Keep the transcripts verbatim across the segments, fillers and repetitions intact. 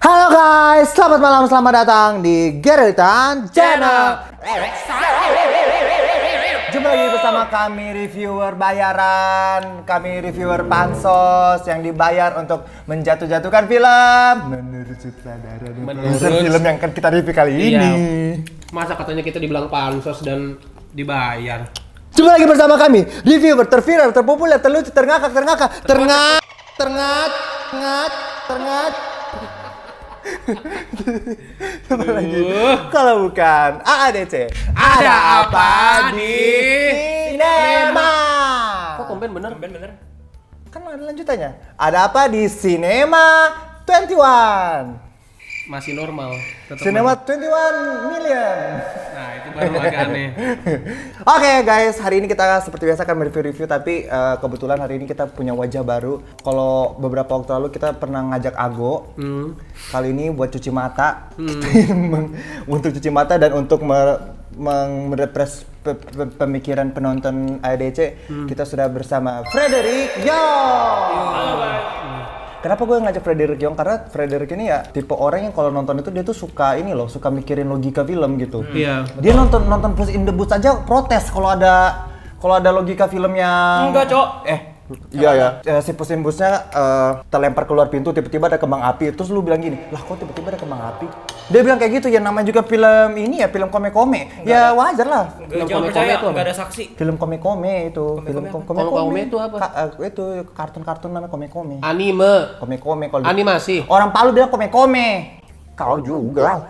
Halo guys, selamat malam, selamat datang di Gerritan Channel. Jumpa lagi bersama kami reviewer bayaran, kami reviewer pansos yang dibayar untuk menjatuh-jatuhkan film menurut sutradara dan produser film yang akan kita review kali iya. ini. Masa katanya kita dibilang pansos dan dibayar? Jumpa lagi bersama kami reviewer terviral, terpopuler, terlucu, terngakak, terngakak, terngat, terngat, terngat, terngat. Apa lagi? Kalau bukan A A D C, Ada apa di Sinema? Kok tumben bener? Tumben bener. Kan ada lanjutannya. Ada apa di Sinema dua puluh satu? Masih normal. Tetap Sinema normal. dua puluh satu million. Nah itu baru agak aneh. Oke okay, guys, hari ini kita seperti biasa akan mereview-review, tapi uh, kebetulan hari ini kita punya wajah baru. Kalau beberapa waktu lalu kita pernah ngajak Ago, hmm. kali ini buat cuci mata, hmm. untuk cuci mata dan untuk merepres pe pe pemikiran penonton A D C, hmm. kita sudah bersama Frederick Yong. Halo guys. Kenapa gue ngajak Frederick Yong? Karena Frederick ini ya tipe orang yang kalau nonton itu dia tuh suka ini loh, suka mikirin logika film gitu. Iya. Hmm. Dia nonton nonton Puss in the Boots aja protes kalau ada kalau ada logika film yang Enggak, Cok. Eh, iya ya. ya. Si Puss in the Boots-nya uh, terlempar keluar pintu, tiba-tiba ada kembang api. Terus lu bilang gini, "Lah kok tiba-tiba ada kembang api?" Dia bilang kayak gitu, ya namanya juga film ini ya, film kome-kome. Ya wajar lah. Enggak, jangan percaya, enggak ada saksi. Film kome-kome itu, film kome-kome. Kome-kome itu apa? Ka uh, itu kartun-kartun namanya kome-kome. Anime. Kome-kome kalau animasi. Orang Palu bilang kome-kome. Kau juga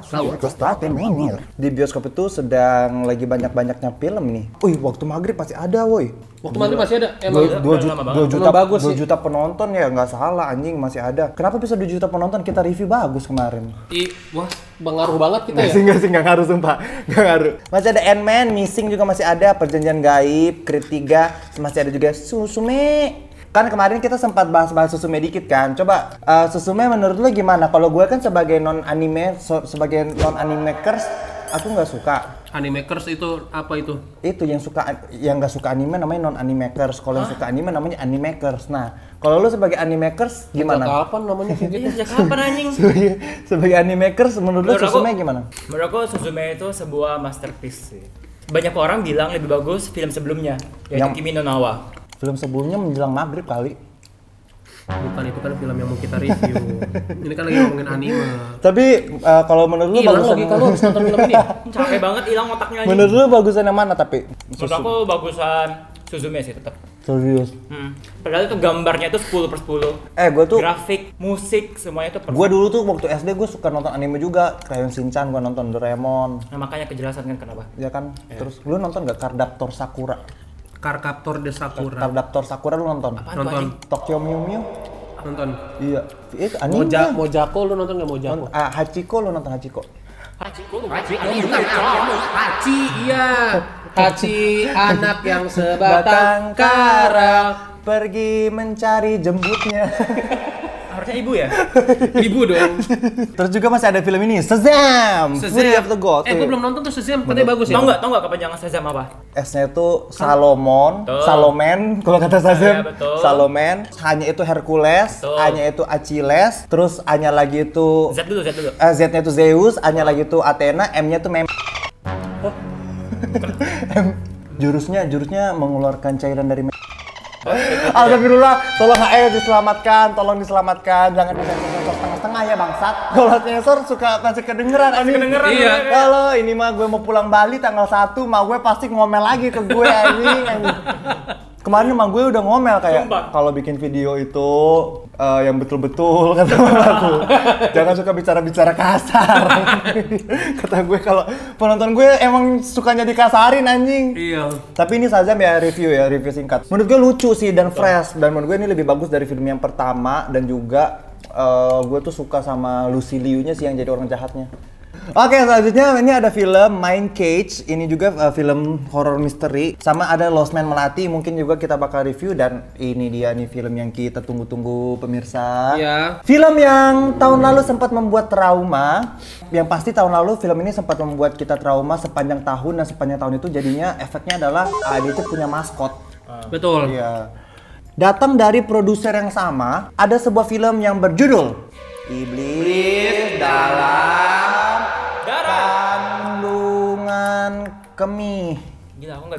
di bioskop itu sedang lagi banyak-banyaknya film nih. Wih, waktu maghrib pasti ada, woi. Waktu maghrib masih ada. Emang dua juta, dua juta, bagus dua juta penonton ya, nggak salah anjing, masih ada. Kenapa bisa dua juta penonton? Kita review bagus kemarin. I, wah, ngaruh banget kita Nggak ya. sih, nggak sih, nggak ngaruh sumpah, nggak ngaruh. Masih ada Ant-Man, Missing juga masih ada, Perjanjian Gaib, Creed tiga, masih ada juga Suzume. Kan kemarin kita sempat bahas-bahas Suzume dikit kan. Coba uh, Suzume menurut lu gimana? Kalau gue kan sebagai non anime, so, sebagai non animakers, aku nggak suka. Animakers itu apa itu? Itu yang suka, yang nggak suka anime namanya non animakers. Kalau yang suka anime namanya animakers. Nah, kalau lu sebagai animakers gimana? Sejak kapan namanya kayak gitu? Sejak kapan anjing? sebagai, sebagai animakers menurut, Menurut lu aku- Suzume gimana? Menurut aku Suzume itu sebuah masterpiece sih. Banyak orang bilang lebih bagus film sebelumnya, yaitu Yang- Kimi no Na wa. Film sebelumnya menjelang maghrib kali. Bukan, itu kan film yang mau kita review. Ini kan lagi ngomongin anime. Tapi uh, kalau menurut lu Hilang bagusan logika lu habis nonton film ini. Capek banget hilang otaknya anjing. menurut lu bagusan yang mana tapi? Menurut aku bagusan Suzume sih tetap. Serius. Hmm. Padahal itu gambarnya itu sepuluh per sepuluh. Eh, gue tuh Grafik, musik, semuanya itu perfect. Gue dulu tuh waktu S D gue suka nonton anime juga, Crayon Shinchan, gue nonton Doraemon, Nah, makanya kejelasan kan kenapa. ya kan. Terus lu nonton gak Cardaptor Sakura? Carcaptor de Sakura. Cardaptor Sakura lu nonton? Apaan tuh, Nonton. anjing? Tokyo Mew Mew? Nonton. Iya. Itu anime. Moja, Mojako lu nonton nggak Mojako? Nont- ah, Hachiko lu nonton Hachiko? Hachi, Hachi, iya. Hachi, anak yang sebatang kara. Pergi mencari jembutnya. Harusnya ibu ya? Ibu dong. Terus juga masih ada film ini, Shazam! Fury of the Gods. Eh, gue belum nonton tuh Shazam, katanya bagus ya? Tau nggak? Tau nggak kepanjangan Shazam apa? S-nya itu Salomon, Betul. Salomen, kalau kata Shazam, Iya, betul. Salomen, H-nya itu Hercules, Betul. A-nya itu Achilles, terus A-nya lagi itu Z dulu, Z dulu. eh, Z-nya itu Zeus, A-nya lagi itu Athena, M-nya itu Mem. M, jurusnya jurusnya mengeluarkan cairan dari Mem. Alhamdulillah, tolong H E diselamatkan, tolong diselamatkan, jangan disensor setengah-setengah ya bangsat. Kalau sensor suka masih kedengeran, masih kedengeran, iya. Kalau ini mah gue mau pulang Bali tanggal satu, mah gue pasti ngomel lagi ke gue anjing, anjing. Kemarin emang gue udah ngomel kayak Sumpah. kalau bikin video itu uh, yang betul-betul kata aku. Jangan suka bicara-bicara kasar. Kata gue kalau penonton gue emang sukanya dikasarin anjing. Iya. Tapi ini Shazam ya review ya, review singkat. Menurut gue lucu sih dan fresh, dan menurut gue ini lebih bagus dari film yang pertama, dan juga uh, gue tuh suka sama Lucy Liu-nya sih yang jadi orang jahatnya. Oke, selanjutnya ini ada film Mind Cage. Ini juga uh, film horror misteri. Sama ada Lost Man Melati, mungkin juga kita bakal review, dan ini dia nih film yang kita tunggu-tunggu pemirsa. Iya. Film yang tahun lalu sempat membuat trauma. Yang pasti tahun lalu film ini sempat membuat kita trauma sepanjang tahun, dan sepanjang tahun itu jadinya efeknya adalah A D C punya maskot. Betul. Iya. Datang dari produser yang sama, ada sebuah film yang berjudul Iblis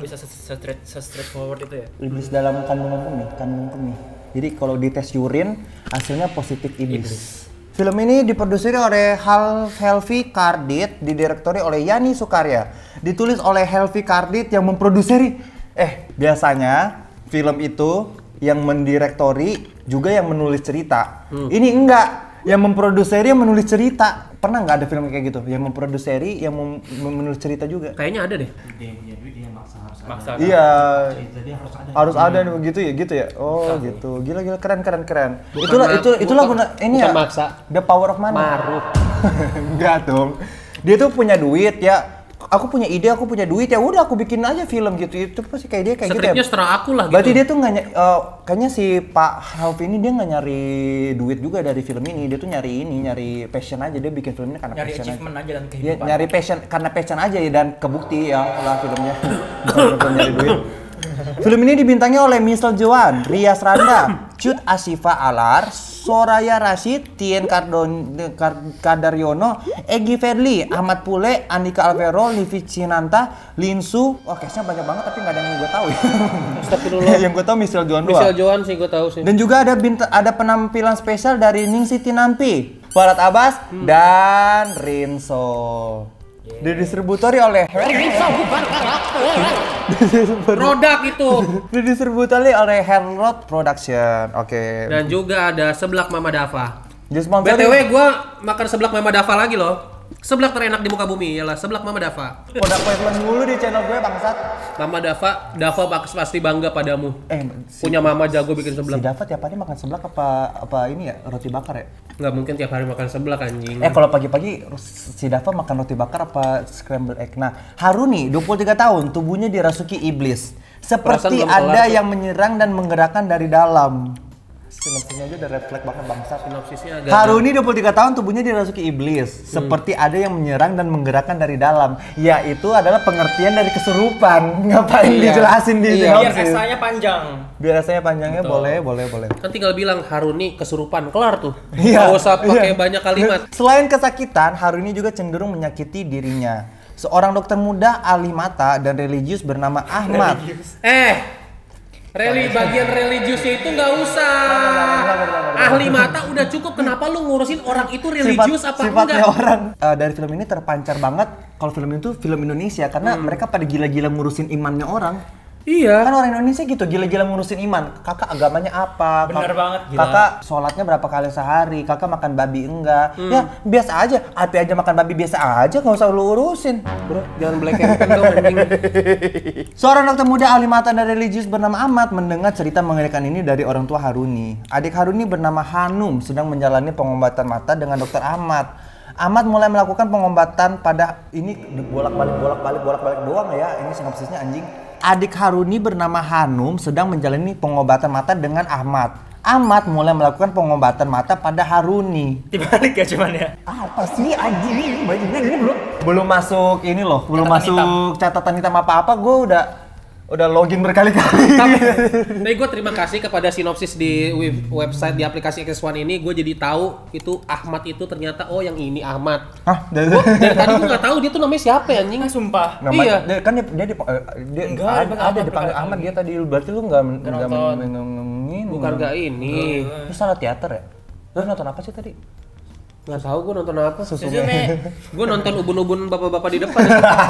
bisa se-straight se-straightforward itu ya. Iblis dalam kandungan kemih, kandung kemih. Jadi kalau dites urin hasilnya positif iblis. iblis. Film ini diproduksi oleh Hal Helvi Kardit, didirektori oleh Yani Sukarya, ditulis oleh Helvi Kardit yang memproduksi. Eh, biasanya film itu yang mendirektori juga yang menulis cerita. Hmm. Ini enggak, yang memproduksi yang menulis cerita. Pernah nggak ada film kayak gitu? Yang memproduksi yang mem menulis cerita juga? Kayaknya ada deh. Dia punya duit dia maksa harus Maksa. ada. Iya. Jadi harus ada. Harus ada begitu ya, gitu ya. Oh, Maksa. gitu. Gila gila keren keren keren. Bukan itulah ma- itu itulah bukan- guna ini bukan ya. maksa. The power of money. Maruf. Enggak dong. Dia tuh punya duit ya. Aku punya ide, aku punya duit ya udah aku bikin aja film gitu. Itu pasti kayak dia kayak gitu Skripnya ya. setelah aku lah gitu. Berarti dia tuh nggak ny- uh, kayaknya si Pak Helvi ini dia nggak nyari duit juga dari film ini. Dia tuh nyari ini, nyari passion aja. Dia bikin film ini karena Nyari passion achievement aja dan Dia kehidupan. nyari passion karena passion aja ya dan kebukti ya lah filmnya. Bukan bukan nyari duit. Film ini dibintangi oleh Michelle Joan, Rias Randa, Cut Asifa Alar, Soraya Rashid, Tien Kardon, Kar- Kadaryono, Egi Fedli, Ahmad Pule, Andika Alvero, Livi Cinanta, Linsu. Wah, case-nya banyak banget tapi nggak ada yang gue tahu ya. Astagfirullah. Yang gue tahu Michelle Joan doang. Michelle Joan sih gue tahu sih. Dan juga ada bint- ada penampilan spesial dari Ningsih Tinampi, Farhad Abbas, dan Rinso. Didistributori oleh Produk itu. Didistributori oleh Herlot Production. Oke. Dan juga ada seblak Mama Dava. Disponsori- B T W gue makan seblak Mama Dava lagi loh. Seblak terenak di muka bumi ialah seblak Mama Dava. Produk placement mulu di channel gue bangsat. Mama Dava, Dava pasti bangga padamu. Eh, si, Punya mama jago bikin si seblak. Dava tiap hari makan seblak apa apa ini ya roti bakar ya? Nggak mungkin tiap hari makan seblak anjing. Eh kalau pagi-pagi si Dava makan roti bakar apa scrambled egg. Nah, Haruni dua puluh tiga tahun, tubuhnya dirasuki iblis. Seperti Perasaan belum ada kelar, tuh. yang menyerang dan menggerakkan dari dalam. Sinopsisnya aja udah red flag banget bangsat. Sinopsisnya agak. Haruni dua puluh tiga tahun, tubuhnya dirasuki iblis. Seperti ada yang menyerang dan menggerakkan dari dalam. Yaitu adalah pengertian dari kesurupan. Ngapain Iya. dijelasin di Iya. Biar sinopsis? esanya panjang. Biar rasanya panjangnya Betul. boleh, boleh, boleh. Kan tinggal bilang Haruni kesurupan, kelar tuh. Iya. Nggak usah pakai Iya. banyak kalimat. Selain kesakitan, Haruni juga cenderung menyakiti dirinya. Seorang dokter muda ahli mata dan religius bernama Ahmad. Eh, reli bagian religiusnya itu nggak usah. Ahli mata udah cukup. Kenapa lu ngurusin orang itu religius Sifat- apa sifatnya enggak? orang. Eh, dari film ini terpancar banget kalau film itu film Indonesia karena mereka pada gila-gila ngurusin imannya orang. Iya. Kan orang Indonesia gitu gila-gila ngurusin iman. Kakak agamanya apa? Bener Kak- banget, gila. Kakak sholatnya berapa kali sehari? Kakak makan babi enggak? Ya biasa aja. Api aja makan babi biasa aja, nggak usah lu urusin. Bro, jangan black campaign dong anjing. Seorang dokter muda ahli mata dan religius bernama Ahmad mendengar cerita mengerikan ini dari orang tua Haruni. Adik Haruni bernama Hanum sedang menjalani pengobatan mata dengan dokter Ahmad. Ahmad mulai melakukan pengobatan pada ini bolak-balik bolak-balik bolak-balik doang ya. Ini sinopsisnya anjing. Adik Haruni bernama Hanum sedang menjalani pengobatan mata dengan Ahmad. Ahmad mulai melakukan pengobatan mata pada Haruni. Dibalik ya cuman ya. Apa sih anjing? Ini belum belum masuk ini loh, belum Catatan masuk catatan hitam apa-apa. Gue udah udah login berkali-kali. Tapi gue terima kasih kepada sinopsis di web- website di aplikasi X S one ini. Gue jadi tahu itu Ahmad itu ternyata oh yang ini Ahmad. Hah? Dari, Gua dari tadi gue nggak tahu dia tuh namanya siapa ya anjing. Nggak sumpah. Namanya- Iya. dia, kan dia, dia, dip- eh, dia Enggak, ada, dipanggil ada Ahmad dipanggil berkali-kali. Ahmad dia tadi. Berarti lu nggak men- nggak nonton. men- men- men- Bukan nggak ini. Lu salah teater ya? Lu nonton apa sih tadi? Nggak tahu gue nonton apa. Suzume. Gue nonton ubun-ubun bapak-bapak di depan.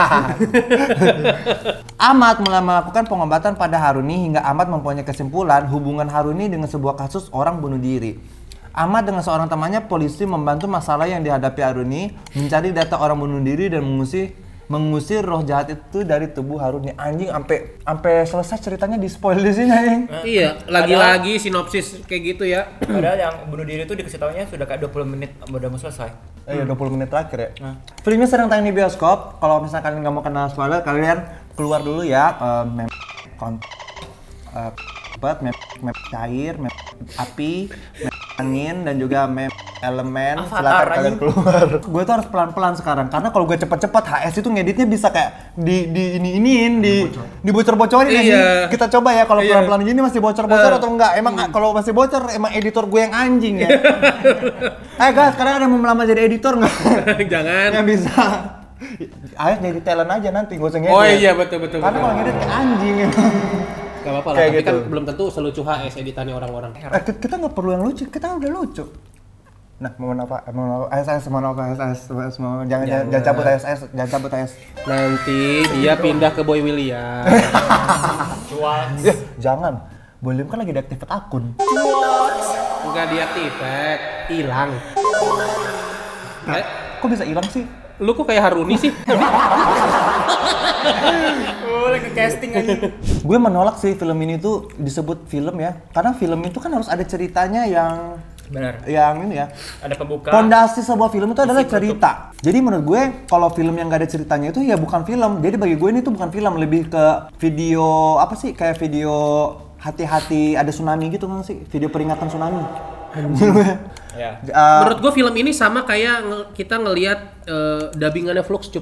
Ahmad mulai melakukan pengobatan pada Haruni hingga Ahmad mempunyai kesimpulan hubungan Haruni dengan sebuah kasus orang bunuh diri. Ahmad dengan seorang temannya polisi membantu masalah yang dihadapi Haruni, mencari data orang bunuh diri dan mengusir mengusir roh jahat itu dari tubuh Haruni. Anjing sampai sampai selesai ceritanya di spoil di sini anjing. Iya, lagi-lagi sinopsis kayak gitu ya. Padahal yang bunuh diri itu dikasih taunya sudah kayak dua puluh menit udah mau selesai. Iya, dua puluh menit terakhir ya. Nah. Filmnya sedang tayang di bioskop. Kalau misalnya kalian nggak mau kena spoiler, kalian keluar dulu ya. Uh, mem kon uh, mem mem cair, mem api, mem angin dan juga mem elemen. Avatar, Silakan kalian anjing. keluar. Gue tuh harus pelan-pelan sekarang karena kalau gue cepet-cepet H S itu ngeditnya bisa kayak di di ini iniin di dibocor-bocorin ya. Iya. Kita coba ya kalau Iya. pelan-pelan gini masih bocor-bocor Eh. atau enggak. Emang kalau masih bocor emang editor gue yang anjing ya. Eh guys, sekarang ada yang mau melamar jadi editor nggak? Jangan. Yang bisa Ayah jadi talent aja nanti, gak usah ngedit. Oh iya betul betul. Karena kalau ngedit kayak anjing. Gak apa-apa lah, Kayak tapi gitu. kan belum tentu selucu H S editannya orang-orang. Eh, ki- kita nggak perlu yang lucu, kita udah lucu. Nah, mohon apa? Mohon apa? S S, mohon apa? S S, mohon jangan jangan, jangan cabut S S, jangan cabut S S. Nanti dia pindah ke Boy William. Cuak. Ya, jangan. William kan lagi deactivate akun. Enggak diaktifat, hilang. Eh, Kok bisa hilang sih? lu kok kayak Haruni sih? Boleh ke casting aja. Gue menolak sih film ini tuh disebut film ya, karena film itu kan harus ada ceritanya yang Benar. yang ini ya. Ada pembuka. Pondasi sebuah film itu adalah Isi cerita. Jadi menurut gue kalau film yang gak ada ceritanya itu ya bukan film. Jadi bagi gue ini tuh bukan film, lebih ke video apa sih? Kayak video hati-hati ada tsunami gitu kan sih? Video peringatan tsunami. Ya. Uh, Menurut gua film ini sama kayak nge- kita ngelihat eh, dubbingannya Fluxcube.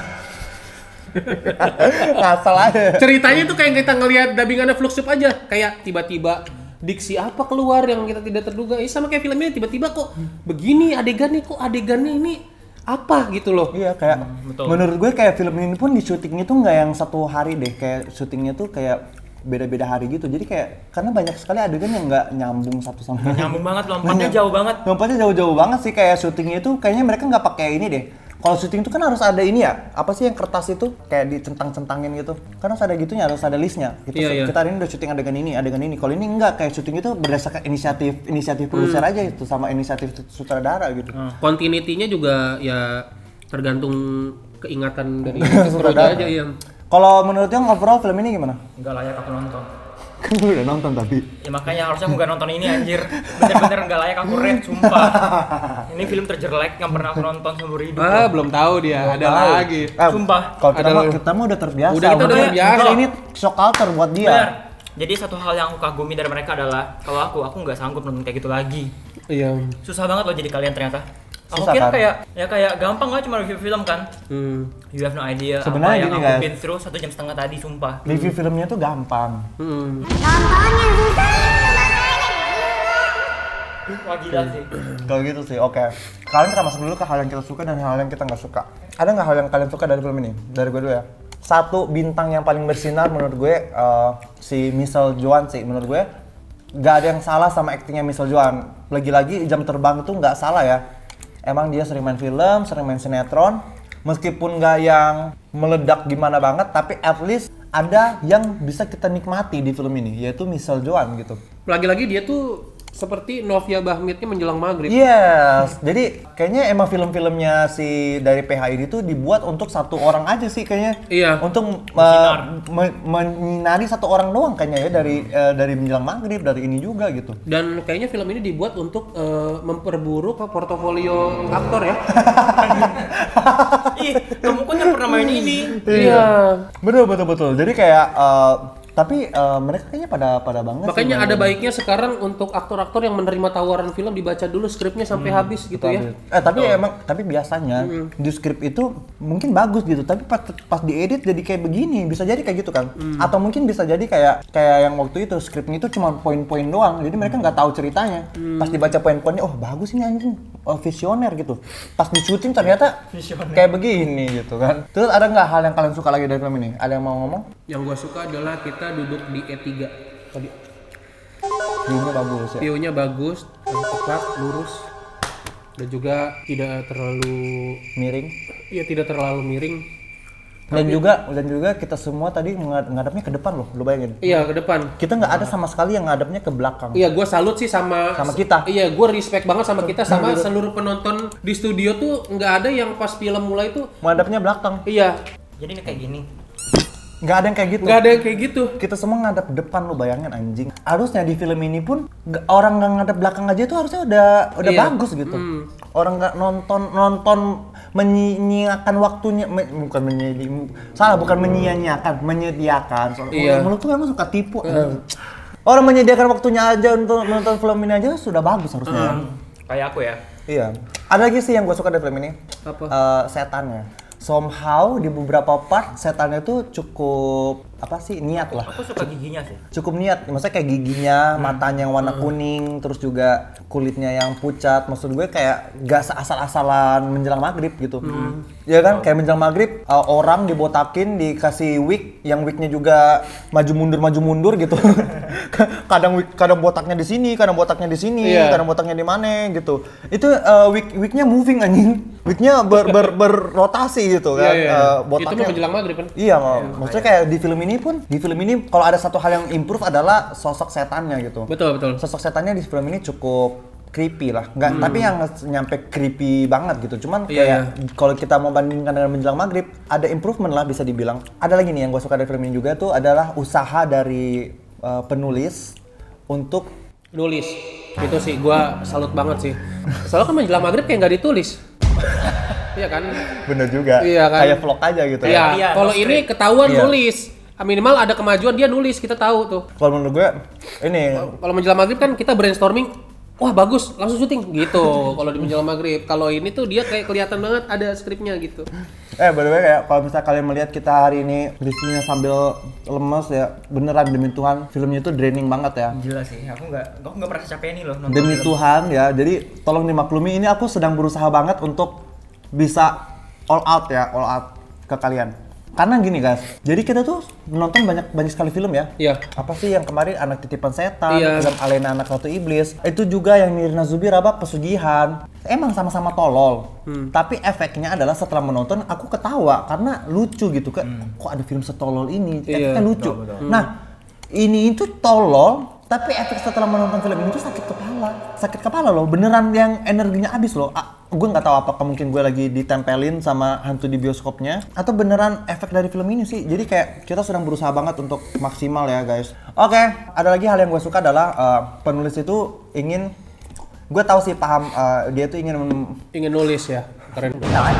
ngasal aja. Ceritanya tuh kayak kita ngelihat dubbingannya Fluxcube aja, kayak tiba-tiba diksi apa keluar yang kita tidak terduga. Ini sama kayak film ini, tiba-tiba kok begini adegannya, kok adegannya ini apa gitu loh. Iya kayak betul. menurut gue kayak film ini pun di syutingnya tuh nggak yang satu hari deh, kayak syutingnya tuh kayak beda-beda hari gitu. Jadi kayak karena banyak sekali adegan yang nggak nyambung satu sama lain. Nyambung banget, lompatnya jauh banget. Lompatnya jauh-jauh banget sih, kayak syutingnya itu kayaknya mereka nggak pakai ini deh. Kalau syuting itu kan harus ada ini ya, apa sih yang kertas itu kayak dicentang-centangin gitu. Kan harus ada gitunya, harus ada listnya. Gitu. Iya, iya. Kita hari ini udah syuting adegan ini, adegan ini. Kalau ini enggak, kayak syuting itu berdasarkan inisiatif inisiatif produser aja itu sama inisiatif sutradara gitu. Continuity-nya juga ya tergantung keingatan dari Sutradara. aja ya. Kalau menurut yang overall film ini gimana? Nggak layak aku nonton. Kan gue udah nonton tadi. Ya makanya harusnya aku nggak nonton ini anjir. Bener-bener nggak layak aku rate, sumpah. Ini film terjelek yang pernah aku nonton seumur hidup. Ah, belum tahu dia, ada Tahu. lagi. Eh, Sumpah. Kalau kita Ada mah lagi. kita mah udah terbiasa. Udah, kita udah Makanya terbiasa. Ini shock culture buat dia. Bener. Jadi satu hal yang aku kagumi dari mereka adalah kalau aku, aku nggak sanggup nonton kayak gitu lagi. Iya. Susah banget loh jadi kalian ternyata. Aku Susah, kira kan? kayak ya kayak gampang lah cuma review film kan. Hmm. You have no idea Sebenarnya apa yang gini, aku guys. been through satu jam setengah tadi, sumpah. Review filmnya tuh gampang. Hmm. Wah gila sih. Kalau gitu sih, oke. Kalian kita masuk dulu ke hal yang kita suka dan hal yang kita nggak suka. Ada nggak hal yang kalian suka dari film ini? Dari gue dulu ya. Satu bintang yang paling bersinar menurut gue eh, si Michelle Joan sih. Menurut gue nggak ada yang salah sama aktingnya Michelle Joan. Lagi-lagi Jam Terbang itu nggak salah ya. Emang dia sering main film, sering main sinetron. Meskipun nggak yang meledak gimana banget, tapi at least ada yang bisa kita nikmati di film ini, yaitu Michelle Joan gitu. Lagi-lagi dia tuh seperti Novia Bahmitnya menjelang maghrib. Yes, jadi kayaknya emang film-filmnya si dari P H I ini tuh dibuat untuk satu orang aja sih kayaknya. Iya. Untuk uh, me- menyinari satu orang doang kayaknya ya dari uh, dari menjelang maghrib, dari ini juga gitu. Dan kayaknya film ini dibuat untuk eh, memperburuk portofolio aktor ya. Ih, kamu kan yang pernah main ini. Iya. Betul betul betul. Jadi kayak uh, tapi uh, mereka kayaknya pada pada banget. sih Makanya main ada ini. baiknya sekarang untuk aktor-aktor yang menerima tawaran film dibaca dulu skripnya sampai habis gitu ya. Eh tapi emang tapi biasanya di skrip itu mungkin bagus gitu, tapi pas pas diedit jadi kayak begini, bisa jadi kayak gitu kan? Atau mungkin bisa jadi kayak kayak yang waktu itu skripnya itu cuma poin-poin doang, jadi mereka nggak tahu ceritanya. Pas dibaca poin-poinnya, oh bagus ini anjing, oh, visioner gitu. Pas di syuting ternyata kayak begini gitu kan. Terus ada nggak hal yang kalian suka lagi dari film ini? Ada yang mau ngomong? Yang gua suka adalah kita duduk di E tiga tadi. View-nya bagus ya. View-nya bagus, tepat, lurus, dan juga tidak terlalu Miring. ya tidak terlalu miring. Dan juga dan juga kita semua tadi ngad- ngadepnya ke depan loh, lu bayangin. Iya, ke depan. Kita nggak ada sama sekali yang ngadepnya ke belakang. Iya, gua salut sih sama Sama kita. Iya, gua respect banget sama kita, sama seluruh penonton di studio tuh nggak ada yang pas film mulai tuh. Ngadepnya belakang. Iya, Jadi ini kayak gini. Nggak ada yang kayak gitu. nggak ada yang kayak gitu. Kita semua ngadep depan, lu bayangin anjing. Harusnya di film ini pun nggak- orang nggak ngadep belakang aja tuh harusnya udah udah Iya. bagus gitu. Orang nggak nonton nonton menyia-nyiakan waktunya, me- bukan menyedi, salah bukan menyia-nyiakan, menyediakan. Soalnya Iya. menurut tuh emang suka tipu. Orang menyediakan waktunya aja untuk nonton film ini aja sudah bagus harusnya. Kayak aku ya. Iya. Ada lagi sih yang gue suka dari film ini. Apa? Eh, setannya. Somehow di beberapa part setannya tuh cukup apa sih niat lah. Aku suka giginya sih. Cukup niat, maksudnya kayak giginya, matanya yang warna kuning, terus juga kulitnya yang pucat. Maksud gue kayak gak asal-asalan menjelang maghrib gitu. Ya kan, kayak menjelang maghrib uh, orang dibotakin, dikasih wig, yang wignya juga maju mundur maju mundur gitu. kadang wig, kadang botaknya di sini, kadang botaknya di sini, Iya. kadang botaknya di mana gitu. Itu uh, wig wignya moving anjing, wignya ber, ber, berrotasi gitu kan. Iya, iya. Uh, Itu botaknya mau menjelang maghrib kan? Iya, maksudnya kayak di film ini pun, di film ini kalau ada satu hal yang improve adalah sosok setannya gitu. Betul, betul. Sosok setannya di film ini cukup creepy lah, nggak, tapi yang nyampe creepy banget gitu. Cuman Iya, kayak kalau kita mau bandingkan dengan menjelang maghrib, ada improvement lah bisa dibilang. Ada lagi nih yang gue suka dari film ini juga tuh adalah usaha dari uh, penulis untuk Nulis. Itu sih gua salut banget sih. Soalnya kan menjelang maghrib kayak nggak ditulis. Iya kan? bener juga, Iya kan? kayak vlog aja gitu. Iya, Iya, kalau no ini script. ketahuan Iya. nulis. Minimal ada kemajuan dia nulis, kita tahu tuh. Kalau menurut gue, ini Kalau menjelang maghrib kan kita brainstorming, wah bagus, langsung syuting gitu. Kalau di menjelang maghrib, kalau ini tuh dia kayak kelihatan banget ada skripnya gitu. Eh, by the way, kayak kalau misalnya kalian melihat kita hari ini reviewnya sambil lemes ya, beneran demi Tuhan, filmnya itu draining banget ya. Gila sih, aku nggak, aku nggak pernah capek nih loh nonton Demi film. Tuhan ya, jadi tolong dimaklumi ini aku sedang berusaha banget untuk bisa all out ya, all out ke kalian. Karena gini guys, jadi kita tuh menonton banyak banyak sekali film ya. Iya. Apa sih yang kemarin Anak Titipan Setan, Iya. film Alena Anak Ratu Iblis, itu juga yang Nirina Zubir apa Pesugihan. Emang sama-sama tolol. Tapi efeknya adalah setelah menonton aku ketawa karena lucu gitu kan. Kok ada film setolol ini? Iya. Efeknya lucu. Nah, ini itu tolol, tapi efek setelah menonton film ini tuh sakit kepala. Sakit kepala loh, beneran yang energinya habis loh. Ah, gue nggak tahu apakah mungkin gue lagi ditempelin sama hantu di bioskopnya atau beneran efek dari film ini sih. Jadi kayak kita sedang berusaha banget untuk maksimal ya guys. Oke, ada lagi hal yang gue suka adalah uh, penulis itu ingin, gue tahu sih paham uh, dia tuh ingin mem- Ingin nulis ya, keren.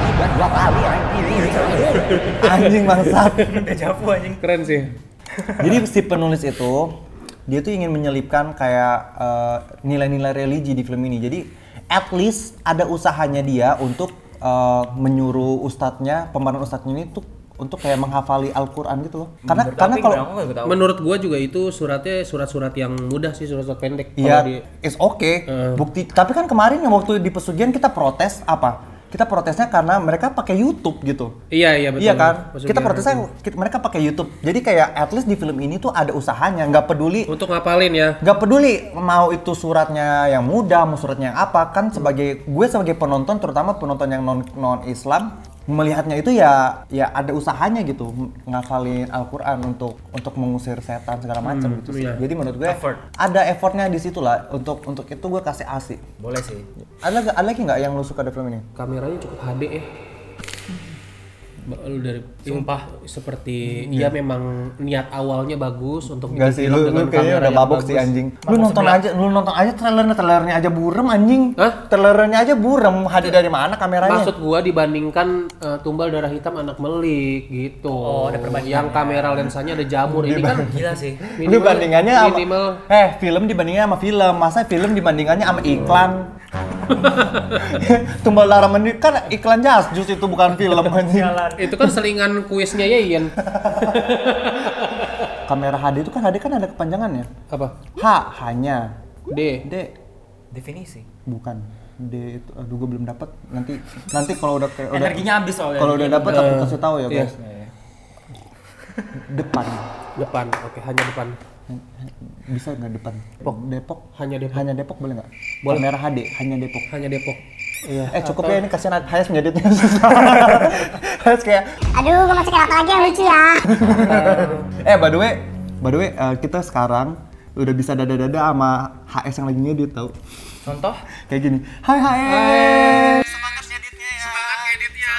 anjing bangsat. Dejavu anjing. Keren sih. Jadi si penulis itu dia tuh ingin menyelipkan kayak uh, nilai-nilai religi di film ini. Jadi at least ada usahanya dia untuk uh, menyuruh ustadznya, pemeran ustadznya ini tuh untuk kayak menghafali Al-Qur'an gitu loh. Karena Berarti karena kalau aku nggak tahu. Menurut gua juga itu suratnya surat-surat yang mudah sih, surat-surat pendek. iya Kalau di it's okay. Uh. Bukti tapi kan kemarin yang waktu di pesugihan kita protes apa? Kita protesnya karena mereka pakai YouTube gitu. Iya, iya betul. Iya kan? Pesugihan Kita protesnya itu. kita- mereka pakai YouTube. Jadi kayak at least di film ini tuh ada usahanya, nggak peduli Untuk ngapalin ya. Gak peduli mau itu suratnya yang mudah, mau suratnya yang apa, kan sebagai gue sebagai penonton, terutama penonton yang non non Islam, melihatnya itu ya ya ada usahanya gitu, ngafalin Al-Qur'an untuk untuk mengusir setan segala macam gitu sih. iya. Jadi menurut gue Effort. ada effortnya di situ lah, untuk untuk itu gue kasih A sih. Boleh sih. Ada ada lagi nggak yang lu suka dari film ini? Kameranya cukup H D ya. Ba- Lu dari Sumpah. seperti ya memang niat awalnya bagus untuk Enggak bikin sih, film lu, lu dengan kayaknya kamera udah yang mabok bagus. sih anjing. Lu nonton aja, lu nonton aja trailernya, trailernya aja burem anjing. Hah? Trailernya aja burem, hadir dari mana kameranya? Maksud gua dibandingkan eh, Tumbal Darah Hitam Anak Melik gitu. Oh, ada perbandingan. Yang kamera lensanya ada jamur. Ini kan Gila sih. Lu minimal- bandingannya sama minimal eh film dibandingannya sama film, masa film dibandingannya sama iklan? Tumbal Darah Menik kan iklan jas jus itu bukan film anjing. Jalan. itu kan selingan kuisnya ya Ian. Kamera H D itu kan H D kan ada kepanjangannya. Apa? H hanya D. D Definisi. bukan D itu aduh gue belum dapat. Nanti nanti kalau udah kayak udah Energinya habis soalnya. kalau udah dapat aku kasih tahu ya Iya. guys. Depan. Depan. Oke, hanya depan. Bisa nggak depan? Depok. Depok. Hanya Depok. Hanya Depok boleh nggak? Kamera H D hanya Depok. Hanya Depok. Iya. Eh cukup ya ini kasihan Hayes ngeditnya susah. Hayes kayak Aduh, gue masih karakter lagi yang lucu ya. eh by the way, by the way uh, kita sekarang udah bisa dada-dada sama H S yang lagi ngedit tau. Contoh? Kayak gini. Hai H S. Semangat ngeditnya ya. Semangat ngeditnya.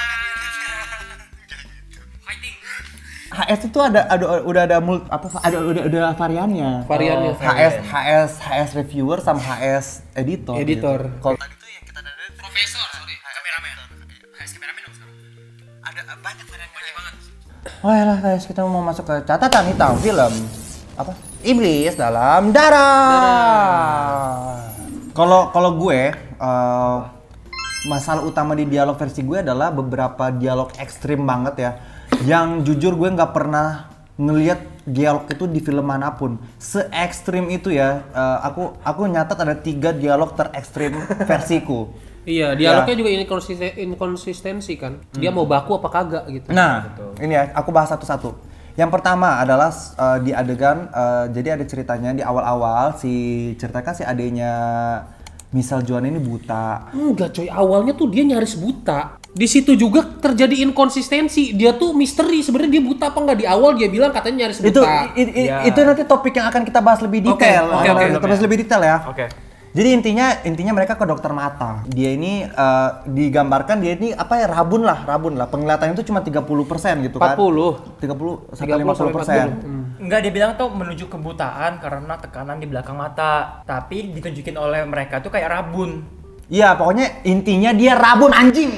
Fighting. H S itu ada ada udah ada mul, apa ada udah ada variannya. Variannya. Oh, H S H S H S reviewer sama H S editor. Editor. Gitu. Kalau tadi tuh yang kita dada Profesor, sorry. Kameramen. Hai, kameramen dong sekarang. Ada banyak varian banyak banget. oh ya lah guys, kita mau masuk ke catatan hitam film apa? Iblis dalam darah. Kalau kalau gue uh, masalah utama di dialog versi gue adalah beberapa dialog ekstrim banget ya, yang jujur gue nggak pernah ngelihat dialog itu di film manapun. Se ekstrim itu ya. Uh, aku aku nyatat ada tiga dialog terekstrim versiku. Iya, dialognya ya. juga inkonsisten, inkonsistensi kan. Dia hmm. mau baku apa kagak gitu. Nah, betul. Ini ya, aku bahas satu-satu. Yang pertama adalah uh, di adegan, uh, jadi ada ceritanya di awal-awal si ceritakan si adenya Michelle Joan ini buta. Enggak coy, awalnya tuh dia nyaris buta. Di situ juga terjadi inkonsistensi. Dia tuh misteri sebenarnya dia buta apa enggak. Di awal dia bilang katanya nyaris buta. Itu i, i, ya. Itu nanti topik yang akan kita bahas lebih detail. Oke, okay, okay, okay, kita bahas lebih detail ya. Oke. Okay. Jadi intinya intinya mereka ke dokter mata. Dia ini uh, digambarkan dia ini apa ya rabun lah, rabun lah. Penglihatannya itu cuma tiga puluh persen gitu kan. empat puluh. tiga puluh sampai lima puluh persen. Enggak, dia bilang tuh menuju kebutaan karena tekanan di belakang mata. Tapi ditunjukin oleh mereka tuh kayak rabun. Iya, pokoknya intinya dia rabun anjing.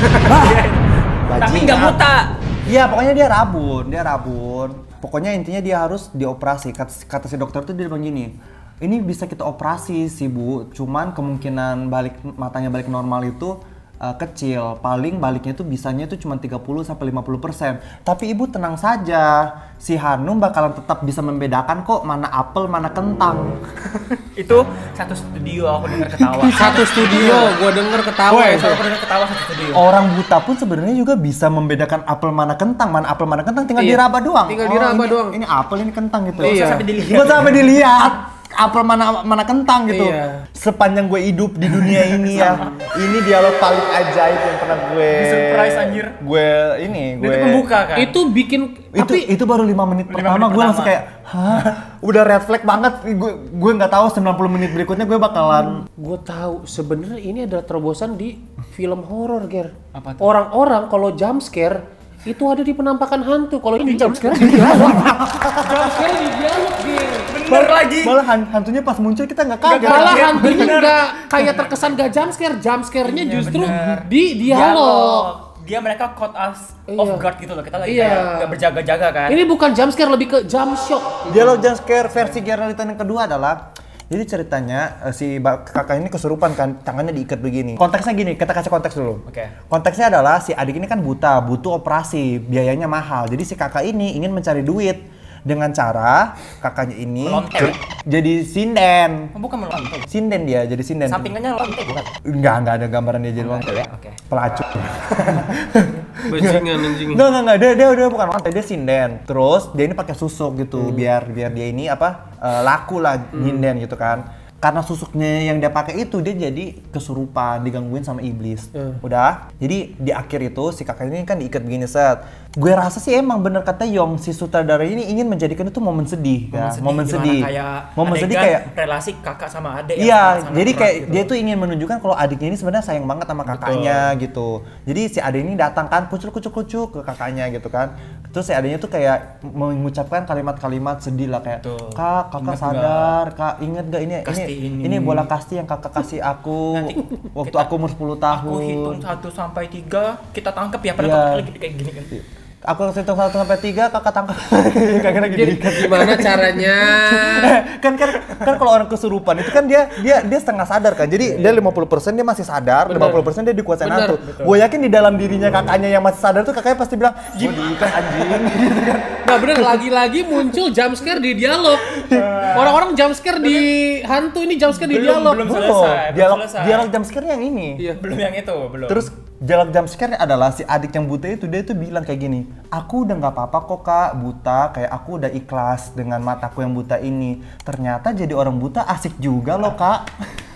Tapi nggak buta. Iya, pokoknya dia rabun, dia rabun. Pokoknya intinya dia harus dioperasi. Kata, kata si dokter tuh dia bilang gini, ini bisa kita operasi sih Bu, cuman kemungkinan balik matanya balik normal itu uh, kecil. Paling baliknya itu bisanya itu cuma tiga puluh sampai lima puluh persen. Tapi Ibu tenang saja, si Hanum bakalan tetap bisa membedakan kok mana apel, mana kentang. Itu satu studio aku dengar ketawa. Satu studio, gua denger ketawa. Woy, itu. Aku dengar ketawa satu studio. Orang buta pun sebenarnya juga bisa membedakan apel mana kentang, mana apel mana kentang tinggal iya. diraba doang. Tinggal oh, diraba ini, doang. Ini apel, ini kentang gitu. Iya. Nggak usah sampai dilihat. Nggak usah sampai dilihat. Apel mana mana kentang gitu. Iya. Sepanjang gue hidup di dunia ini ya, ini dialog paling ajaib yang pernah gue. Surprise anjir. Gue ini gue. Itu pembuka kan. Itu bikin Itu tapi itu baru lima menit lima pertama menit gue langsung pertama. kayak, hah, udah red flag banget. Gue gue nggak tahu sembilan puluh menit berikutnya gue bakalan. gue tahu sebenarnya ini adalah terobosan di film horor, Ger. Apa tuh? Orang-orang kalau jump scare itu ada di penampakan hantu. Kalau ini jump scare di dialog. Jump scare di dialog, Ger. Bener lagi. Malah han- hantunya pas muncul kita nggak kaget. Malah Bener. hantunya nggak kayak terkesan gak jump scare. Jump scare-nya Iya, justru bener. di dialog. Dia mereka caught us Iya. off guard gitu loh. Kita lagi Iya. kayak nggak berjaga-jaga kan. Ini bukan jump scare, lebih ke jump shock. Dialog jump scare versi Geraldine yang kedua adalah, jadi ceritanya eh, si ba- kakak ini kesurupan kan, tangannya diikat begini. Konteksnya gini, kita kasih konteks dulu. Oke. Konteksnya adalah si adik ini kan buta, butuh operasi, biayanya mahal. Jadi si kakak ini ingin mencari duit dengan cara kakaknya ini Melontek. jadi sinden. Oh, bukan melontek. Sinden dia, jadi sinden. Sampingannya lontek bukan? Enggak, enggak ada gambaran dia jadi lontek ya. Oke. Pelacur. Bajingan anjing. Enggak, enggak, enggak, dia, dia udah bukan lontek, dia sinden. Terus dia ini pakai susuk gitu, biar biar dia ini apa eh, laku lah nyinden gitu kan. Karena susuknya yang dia pakai itu dia jadi kesurupan, digangguin sama iblis. Udah. Jadi di akhir itu si kakak ini kan diikat begini set. Gue rasa sih emang bener kata Yong, si sutradara ini ingin menjadikan itu momen sedih, ya. Momen sedih. Kayak Momen sedih adegan kayak relasi kakak sama adik. iya, yang jadi sangat kayak erat gitu. dia tuh ingin menunjukkan kalau adiknya ini sebenarnya sayang banget sama kakaknya gitu. Jadi si adik ini datang kan kucuk-kucuk-kucuk ke kakaknya gitu kan. Terus si adiknya tuh kayak mengucapkan kalimat-kalimat sedih lah kayak, Betul. "Kak, kakak Ingat sadar, Kak, inget gak ini Kasti ini, ini. ini bola kasti yang kakak kasih aku Nanti waktu kita- aku umur sepuluh tahun." Aku hitung satu sampai tiga, kita tangkep ya. Padahal Iya. kakak lagi kayak gini kan. Aku hitung satu sampai tiga, kakak tangkap. Kakak lagi Jadi diikat. gimana caranya? kan kan kan kalau orang kesurupan itu kan dia dia dia setengah sadar kan. Jadi dia lima puluh persen dia masih sadar, lima puluh persen dia dikuasain Bener, hantu. Gue yakin di dalam dirinya kakaknya yang masih sadar tuh kakaknya pasti bilang, "Gue diikat anjing." gitu kan. Nah bener, lagi-lagi muncul jump scare di dialog. Orang-orang jump scare di hantu, ini jump scare di Belum- dialog. belum Belum. selesai, belum dialog selesai. dialog jump scare yang ini. Iya. Belum yang itu, belum. Terus dialog jump scare adalah si adik yang buta itu dia itu bilang kayak gini, "Aku udah nggak apa-apa kok Kak, buta, kayak aku udah ikhlas dengan mataku yang buta ini. Ternyata jadi orang buta asik juga loh Kak."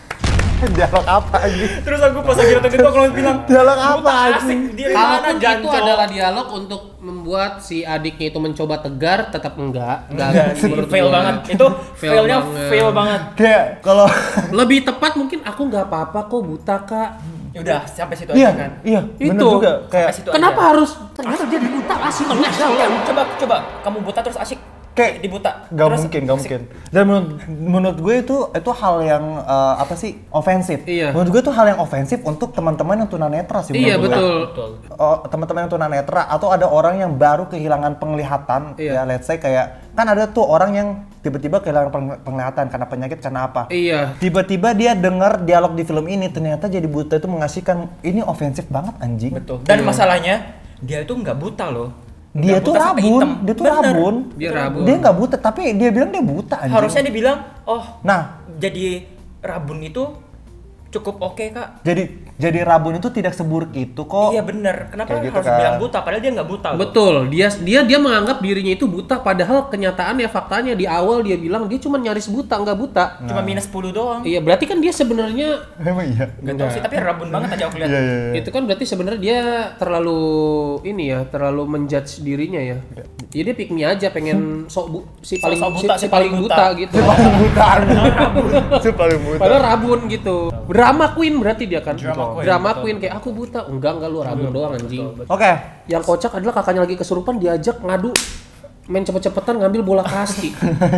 Dialog apa anjing? Terus aku pas lagi nonton itu aku langsung bilang, Dialog apa "Buta anjing? asik, dia di mana Kalaupun itu jancok?" adalah dialog untuk membuat si adiknya itu mencoba tegar, tetap enggak. Enggak, Enggak sih, menurut fail gua. banget. Itu Fail failnya banget. fail banget. Kayak kalau Lebih tepat mungkin aku nggak apa-apa kok buta Kak. Ya udah, sampai situ iya, aja kan. iya, bener Itu. juga kayak Sampai situ Kenapa aja. harus? Ternyata dia buta asik. Coba coba kamu buta terus asik. kayak di buta. Gak Terus mungkin, gak asik. mungkin. Dan menurut, menurut gue itu itu hal yang eh, apa sih ofensif. Iya. Menurut gue itu hal yang ofensif untuk teman-teman yang tunanetra sih. Iya menurut gue. betul. Betul. Oh, teman-teman yang tunanetra atau ada orang yang baru kehilangan penglihatan, Iya. ya let's say kayak kan ada tuh orang yang tiba-tiba kehilangan peng- penglihatan karena penyakit karena apa? Iya. Tiba-tiba dia dengar dialog di film ini ternyata jadi buta itu mengasihkan, ini ofensif banget anjing. Betul. Dan masalahnya dia itu nggak buta loh. dia Nggak tuh buta sampai rabun, hitam. dia tuh Bener. rabun. Dia rabun. Dia nggak buta, tapi dia bilang dia buta anjing. Harusnya dibilang, oh Nah, jadi rabun itu cukup oke kak. jadi jadi rabun itu tidak seburuk itu kok. Iya bener, kenapa Kayak gitu harus kan. bilang buta padahal dia nggak buta loh. Betul, dia dia dia menganggap dirinya itu buta, padahal kenyataannya faktanya di awal dia bilang dia cuma nyaris buta, nggak buta. Cuma minus sepuluh doang. Iya, berarti kan dia sebenarnya Emang iya. Gak tau sih, tapi rabun banget aja aku lihat. Iya iya. iya. itu kan berarti sebenarnya dia terlalu ini ya, terlalu menjudge dirinya ya. Ya dia pick me aja, pengen sok bu, si paling Sok-sok si, buta, si si paling paling buta, buta. gitu. Paling buta. Itu paling buta. Padahal rabun gitu. Drama queen berarti dia kan. Drama queen, Drama betul. queen kayak aku buta. Enggak enggak lu rabun doang anjing. Oke. Yang kocak adalah kakaknya lagi kesurupan diajak ngadu main cepet-cepetan ngambil bola kasti.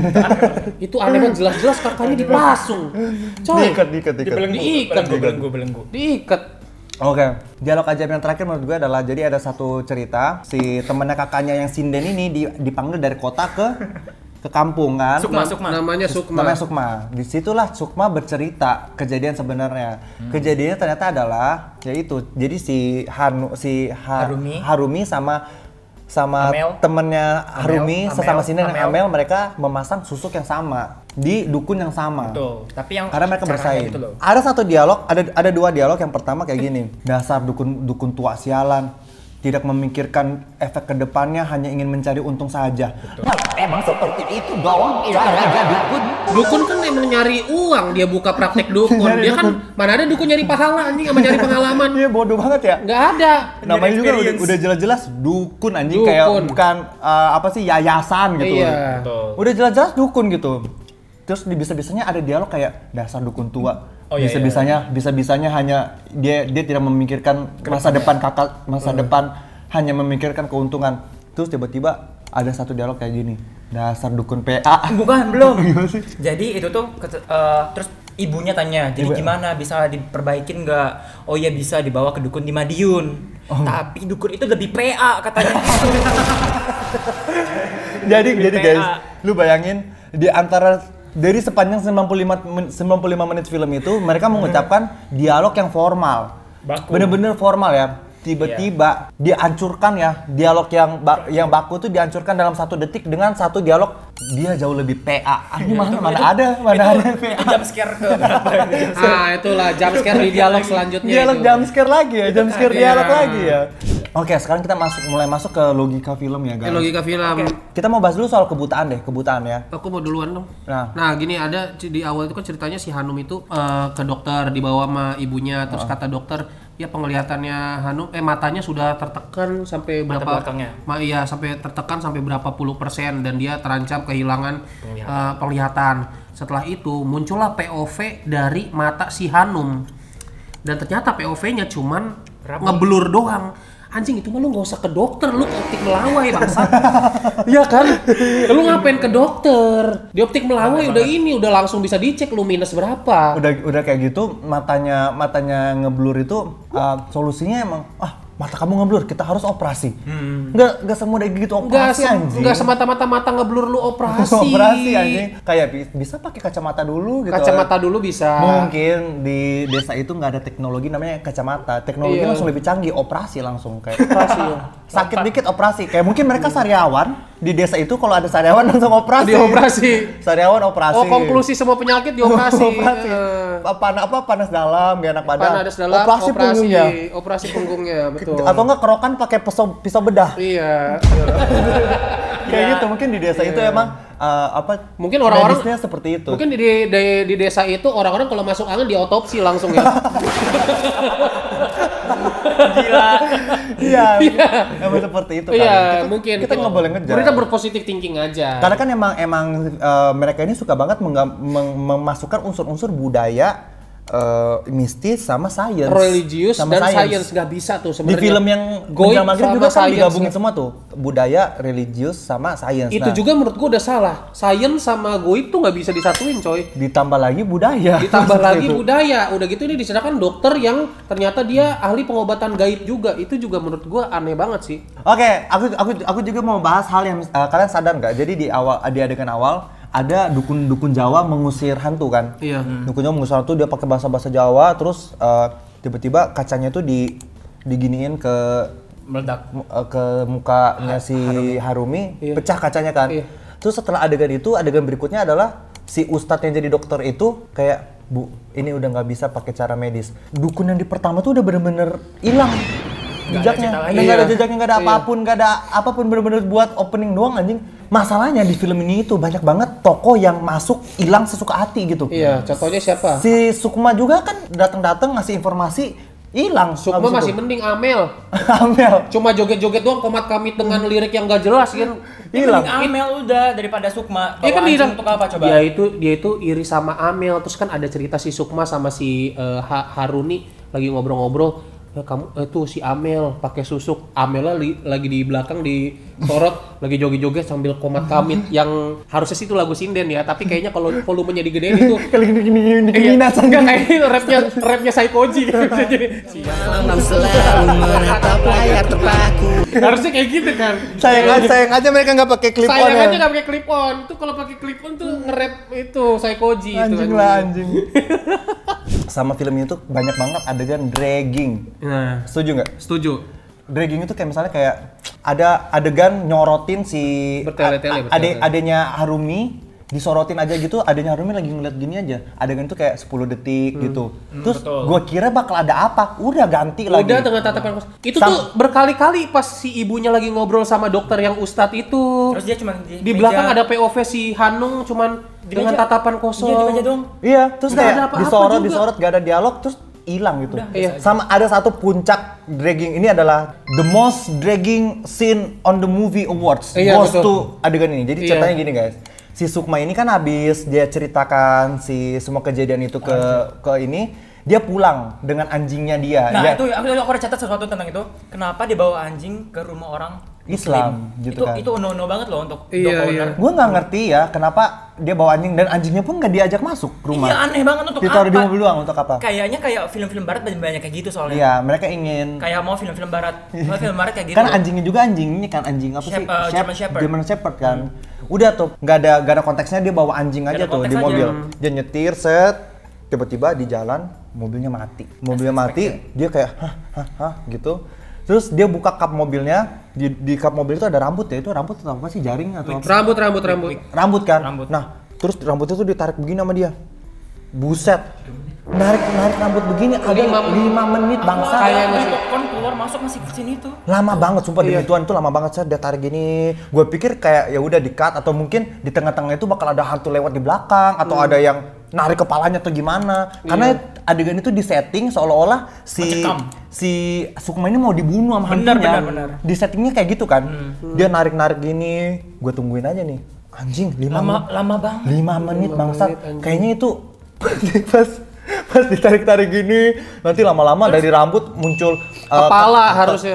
Itu aneh banget, jelas-jelas kakaknya dipasung. Coy. Diikat diikat diikat. Diikat. belenggu, belenggu, belenggu. Diikat. Oke, dialog ajaib yang terakhir menurut gue adalah jadi ada satu cerita si temennya kakaknya yang sinden ini di- dipanggil dari kota ke ke kampung kan. Sukma, Sukma. Namanya Sukma. Namanya Sukma. Disitulah Sukma bercerita kejadian sebenarnya. Hmm. Kejadiannya ternyata adalah yaitu jadi si Hanu si Ha- Harumi. Harumi sama sama Amel. temennya Harumi Amel. sesama Amel. sinden dan Amel. Amel mereka memasang susuk yang sama di dukun yang sama. Betul. Tapi yang Karena mereka caranya bersaing. gitu loh. Ada satu dialog, ada ada dua dialog. Yang pertama kayak gini, dasar dukun dukun tua sialan, tidak memikirkan efek kedepannya, hanya ingin mencari untung saja. Nah, emang seperti itu dong, ya raja dukun. Dukun kan emang nyari uang, dia buka praktek dukun. Nyari Dia kan dukun. mana ada dukun nyari pahala anjing sama nyari pengalaman. Iya bodoh banget ya. Nggak ada. Namanya juga udah, experience. udah jelas-jelas dukun anjing, Dukun. kayak bukan uh, apa sih yayasan gitu. Iya. Betul. Udah jelas-jelas dukun gitu. Terus di bisa-bisanya ada dialog kayak dasar dukun tua. Oh, iya, bisa-bisanya bisa-bisanya hanya dia dia tidak memikirkan masa depan kakak, masa depan hanya memikirkan keuntungan. Terus tiba-tiba ada satu dialog kayak gini. Dasar dukun P A. Bukan, belum. Gimana sih? Jadi itu tuh ke- eh, terus ibunya tanya, jadi Ibu- gimana bisa diperbaikin nggak? Oh iya bisa dibawa ke dukun di Madiun. Oh. Tapi dukun itu lebih P A katanya. Jadi Di jadi P A. guys, lu bayangin di antara dari sepanjang sembilan puluh lima men- sembilan puluh lima menit film itu mereka mengucapkan dialog yang formal. Baku. Bener-bener formal ya. Tiba-tiba dihancurkan ya, dialog yang ba- yang baku tuh dihancurkan dalam satu detik dengan satu dialog dia jauh lebih P A. Ah, ini mana mana ada, mana ada P A. Itu jump scare ke berapa ini? Ah, itulah jump scare di dialog selanjutnya. Dialog itu. jump scare lagi ya, jump scare Iya. dialog lagi ya. Oke, sekarang kita masuk mulai masuk ke logika film ya, Eh, guys. logika film. Kita mau bahas dulu soal kebutaan deh, kebutaan ya. Aku mau duluan dong. Nah. Nah, gini ada c- di awal itu kan ceritanya si Hanum itu eh, ke dokter dibawa sama ibunya, terus kata dokter ya penglihatannya Hanum eh matanya sudah tertekan sampai Mata berapa belakangnya. Ma, iya sampai tertekan sampai berapa puluh persen dan dia terancam kehilangan Penglihatan. eh, penglihatan. Setelah itu muncullah P O V dari mata si Hanum. Dan ternyata P O V-nya cuman Rapi. ngeblur doang. Anjing itu mah lu nggak usah ke dokter, lu ke optik Melawai bangsa. Iya kan? Lu ngapain ke dokter? Di optik Melawai udah ini udah langsung bisa dicek lu minus berapa. Udah udah kayak gitu matanya matanya ngeblur itu uh, solusinya emang ah mata kamu ngeblur kita harus operasi. Nggak nggak semudah gitu Enggak operasi anjing. enggak semata-mata mata ngeblur lu operasi. operasi anjing. Kayak bi- bisa pakai kacamata dulu gitu. Kacamata dulu bisa. Mungkin di desa itu nggak ada teknologi namanya kacamata. Teknologi Iya. langsung lebih canggih, operasi langsung kayak Operasi. sakit dikit operasi. Kayak mungkin mereka sariawan di desa itu kalau ada sariawan langsung operasi. Dioperasi. Sariawan operasi. Oh, konklusi semua penyakit dioperasi. operasi. Eh, Apa, apa panas dalam, gak enak badan. Panas dalam operasi, operasi punggungnya. operasi punggungnya, betul. Atau enggak kerokan pakai pisau pisau bedah. Iya. Kayak gitu mungkin di desa itu emang uh, apa Mungkin orang-orang- medisnya seperti itu. Mungkin di, di di desa itu orang-orang kalau masuk angin diotopsi langsung ya. Gila. Iya. Emang seperti itu kan. Iya, Kita- mungkin. Kita nggak boleh ngejar. Kita berpositif thinking aja. Karena kan emang emang uh, mereka ini suka banget menggam- meng- memasukkan unsur-unsur budaya, uh, mistis sama sains. Religius Sama dan science. science nggak bisa tuh Di sebenarnya. film yang Goib Menjelang Maghrib sama juga kan science digabungin nggak- semua tuh budaya, religius sama sains. Itu Nah, juga menurut gua udah salah. Science sama goib tuh nggak bisa disatuin, coy. ditambah lagi budaya. Ditambah Seperti lagi itu. budaya. Udah gitu ini disediakan dokter yang ternyata dia ahli pengobatan gaib juga. Itu juga menurut gua aneh banget sih. Oke, aku aku aku juga mau bahas hal yang uh, kalian sadar nggak? Jadi di awal di adegan awal ada dukun-dukun Jawa mengusir hantu kan? Iya. Dukun Jawa mengusir hantu, dia pakai bahasa-bahasa Jawa, terus uh, tiba-tiba kacanya tuh di diginiin ke Meledak. mu- eh, ke mukanya si Harumi, Iya. pecah kacanya kan. Iya. Terus setelah adegan itu, adegan berikutnya adalah si ustadz yang jadi dokter itu kayak, Bu, ini udah nggak bisa pakai cara medis. Dukun yang di pertama tuh udah bener-bener hilang jejaknya, cerita udah lagi. nggak ada Iya. jejaknya, nggak ada Iya. apapun, nggak ada apapun, bener-bener buat opening doang anjing. Masalahnya di film ini itu banyak banget tokoh yang masuk hilang sesuka hati gitu. Iya, contohnya siapa? Si Sukma juga kan datang-datang ngasih informasi, hilang. Sukma habis masih itu. mending Amel. Amel Cuma joget-joget doang komat kamit dengan lirik yang gak jelas kan. hilang. Mending Amel udah daripada Sukma. Dia kan Bawa dia anjing untuk apa coba? Dia itu dia itu iri sama Amel. Terus kan ada cerita si Sukma sama si eh, Ha- Haruni lagi ngobrol-ngobrol. Ya, kamu itu si Amel pakai susuk. Amelnya li- lagi di belakang di sorot lagi joget-joget sambil komat kamit yang harusnya sih itu lagu sinden ya, tapi kayaknya kalau volumenya digedein itu Kali gini gini gini Iya, Minat enggak kayak itu rapnya rapnya Saikoji gitu. Jadi Malam selalu menatap layar terpaku. harusnya kayak gitu kan. sayang aja, sayang aja mereka nggak pakai clip on Sayang ya. aja nggak pakai clip on. Tuh kalau pakai clip on tuh nge-rap itu Saikoji itu. Anjing lah anjing. Sama film itu banyak banget adegan dragging. Nah, Setuju nggak? setuju. Dragging itu kayak misalnya kayak ada adegan nyorotin si Bertele-tele, a- ade bertele-tele. adenya Harumi disorotin aja gitu, adenya Harumi lagi ngeliat gini aja. Adegan itu kayak sepuluh detik gitu. Terus betul. gua kira bakal ada apa? Udah ganti lagi. Udah dengan tatapan kos. Itu Sam- tuh berkali-kali pas si ibunya lagi ngobrol sama dokter yang ustadz itu. Terus dia cuma di, Di meja. belakang ada P O V si Hanung cuman Di dengan meja. tatapan Iya, kosong. di meja dong. Iya, terus Nggak ada kayak apa-apa disorot, juga. disorot, gak ada dialog, terus hilang gitu. Iya. Sama ada satu puncak dragging, ini adalah the most dragging scene on the movie awards. Iya, Goes betul. to adegan ini. Jadi Iya. ceritanya gini guys. Si Sukma ini kan habis dia ceritakan si semua kejadian itu ke ke ini, dia pulang dengan anjingnya dia. Nah Dia- itu aku, aku ada catat sesuatu tentang itu. Kenapa dia bawa anjing ke rumah orang Islam, Muslim? gitu itu, kan. Itu no-no banget loh untuk Iya, dog iya. owner. Gue nggak ngerti ya kenapa dia bawa anjing dan anjingnya pun nggak diajak masuk rumah. Iya aneh banget untuk Ditaruh di apa? mobil doang untuk apa? Kayaknya kayak film-film barat banyak banyak kayak gitu soalnya. Iya, mereka ingin Kayak mau film-film barat, mau film barat kayak gitu. kan anjingnya juga anjing ini kan anjing apa sih? Shep- uh, Shep- German Shepherd. German Shepherd kan. Udah tuh nggak ada nggak ada konteksnya, dia bawa anjing aja ada tuh di konteks aja. mobil. Dia nyetir set, tiba-tiba di jalan mobilnya mati. Mobilnya mati, dia kayak hah hah hah gitu. Terus dia buka kap mobilnya, di, di kap mobil itu ada rambut ya, itu rambut atau apa sih, jaring atau apa? Rambut rambut rambut. Rambut kan? Rambut. Nah, terus rambutnya tuh ditarik begini sama dia. Buset. Narik narik rambut begini ada Lima lima menit bangsa. Kayak Kayak masih- popcorn keluar masuk masih ke sini tuh. Lama banget sumpah Iya. demi Tuhan itu lama banget, saya dia tarik gini. Gue pikir kayak ya udah di-cut atau mungkin di tengah-tengah itu bakal ada hantu lewat di belakang atau Hmm. ada yang narik kepalanya atau gimana. Karena Iya. adegan itu di setting seolah-olah si Mencekam. si Sukma ini mau dibunuh sama Bener, hantunya. bener, bener. Di settingnya kayak gitu kan. Hmm. Dia narik-narik gini, gue tungguin aja nih. Anjing, lima Lama menit. lama banget. lima menit Lima bangsat. menit, anjing. Kayaknya itu pas pas ditarik-tarik gini, nanti lama-lama dari rambut muncul uh, Kepala harusnya.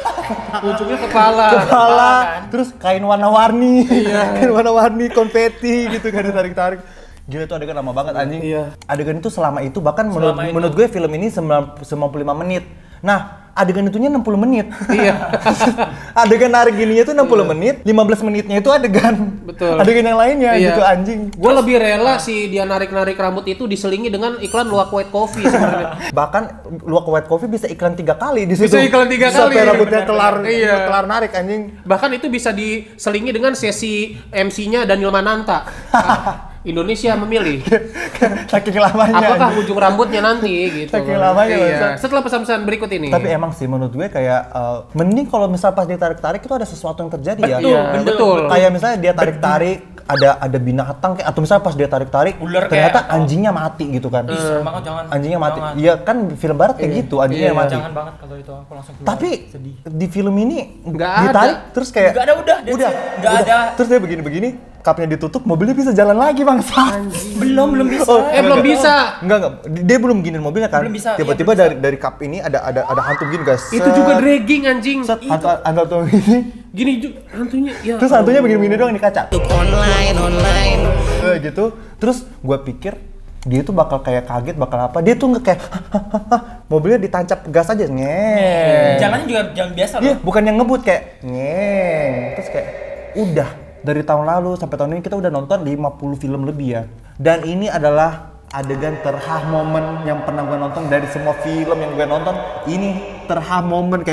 Ujungnya kepala. kepala, kan? terus kain warna-warni, kain warna-warni, konfeti gitu kan ditarik-tarik. Gila tuh adegan lama banget anjing. Iya. Adegan itu selama itu bahkan menurut Selama itu. menurut gue film ini sembilan puluh lima menit. Nah, adegan itunya enam puluh menit. Iya. Adegan narik gininya tuh enam puluh menit, lima belas menitnya itu adegan. Betul. Adegan yang lainnya Iya. gitu anjing. Gue lebih rela sih dia narik-narik rambut itu diselingi dengan iklan luwak white coffee sebenarnya. Bahkan luak white coffee bisa iklan tiga kali di situ. Bisa iklan tiga Sampai kali. rambutnya kelar, Iya. kelar narik anjing. Bahkan itu bisa diselingi dengan sesi M C-nya Daniel Mananta. Ah, Indonesia memilih. Saking lamanya. Apakah anjing. ujung rambutnya nanti gitu. Saking lamanya, Iya. Bang. Setelah pesan-pesan berikut ini. Tapi emang sih menurut gue kayak uh, mending kalau misal pas ditarik-tarik itu ada sesuatu yang terjadi ya. Iya, bener. betul. Kayak misalnya dia tarik-tarik ada ada binatang kayak atau misalnya pas dia tarik-tarik Ular ternyata kayak- anjingnya mati gitu kan. Ih, serem banget jangan. Anjingnya mati. Jangan. Iya kan film barat kayak gitu, anjingnya Iya, mati. Jangan banget kalau itu aku langsung keluar. Tapi sedih. di film ini Nggak ditarik ada. terus kayak Nggak ada, udah, that's udah, it. Nggak udah. ada. Terus dia begini-begini, kapnya ditutup, mobilnya bisa jalan lagi bangsa. Belum belum bisa. Eh, belum bisa. Enggak enggak, dia belum giniin mobilnya kan. Belum bisa, iya, Tiba-tiba belum dari dari kap ini ada ada ada hantu begini guys. Itu Set, juga dragging anjing. set, hantu hantu ini. Gini ju- hantunya ya. Terus hantunya begini-begini doang di kaca. Untuk online, online. Eh, gitu. Terus gua pikir dia tuh bakal kayak kaget, bakal apa. Dia tuh nggak kayak mobilnya ditancap gas aja. Ngeng. Jalannya juga jalan biasa Iya, loh. bukan yang ngebut kayak ngeng. Terus kayak udah dari tahun lalu sampai tahun ini kita udah nonton lima puluh film lebih ya. Dan ini adalah adegan terhah momen yang pernah gue nonton dari semua film yang gue nonton. Ini terhah momen kayak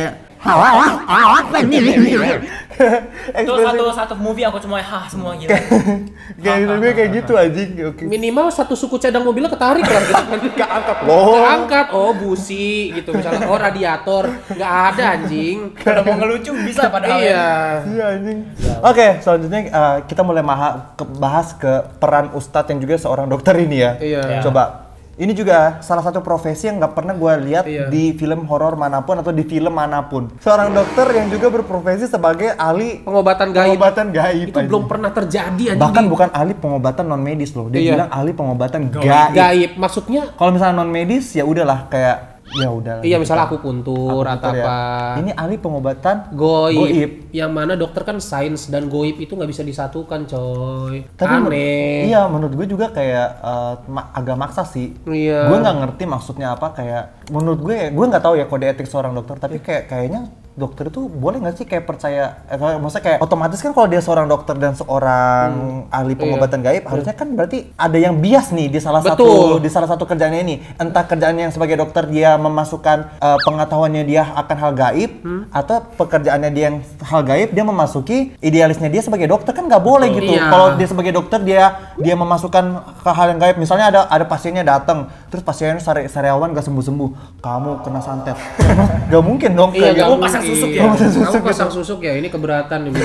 Itu satu satu movie aku cuma hah semua gila. Kayak gitu gue kayak gitu anjing. Oke. Minimal satu suku cadang mobilnya ketarik lah gitu kan. Keangkat. Oh. Keangkat. Oh, busi gitu misalnya. Oh, radiator. Nggak ada anjing. Kalau mau ngelucu bisa padahal. Iya. Iya anjing. Oke, selanjutnya uh, kita mulai maha, ke, bahas ke peran Ustadz yang juga seorang dokter ini ya. Iya. Coba. Ini juga salah satu profesi yang nggak pernah gue lihat Iya. di film horor manapun atau di film manapun. Seorang dokter yang juga berprofesi sebagai ahli Pengobatan gaib. pengobatan gaib. Itu anjing. belum pernah terjadi anjing. Bahkan bukan ahli pengobatan non medis loh. Dia Iya. bilang ahli pengobatan gaib. gaib. Maksudnya Kalau misalnya non medis ya udahlah kayak ya udah. iya misalnya aku puntur atau ya. apa. Ini ahli pengobatan Goib. goib. Yang mana dokter kan sains dan goib itu nggak bisa disatukan, coy. Tapi men- aneh. iya, menurut gue juga kayak uh, ma- agak maksa sih. Iya. Gue nggak ngerti maksudnya apa kayak. Menurut gue, gue nggak tahu ya kode etik seorang dokter. Tapi kayak kayaknya dokter itu boleh nggak sih kayak percaya? Eh, kalau- maksudnya kayak otomatis kan kalau dia seorang dokter dan seorang ahli pengobatan gaib, harusnya kan berarti ada yang bias nih di salah Betul. satu di salah satu kerjaannya ini. Entah kerjaannya yang sebagai dokter dia memasukkan uh, pengetahuannya dia akan hal gaib, atau pekerjaannya dia yang hal gaib dia memasuki idealisnya dia sebagai dokter, kan nggak boleh gitu. Iya. Kalau dia sebagai dokter dia dia memasukkan ke hal yang gaib, misalnya ada ada pasiennya datang terus pasiennya sari, sariawan gak sembuh sembuh, kamu kena santet. Gak mungkin dong Iya, kayak nggak gitu. Oh, pasang susuk ya? mungkin. Kamu pasang susuk ya, ini keberatan nih.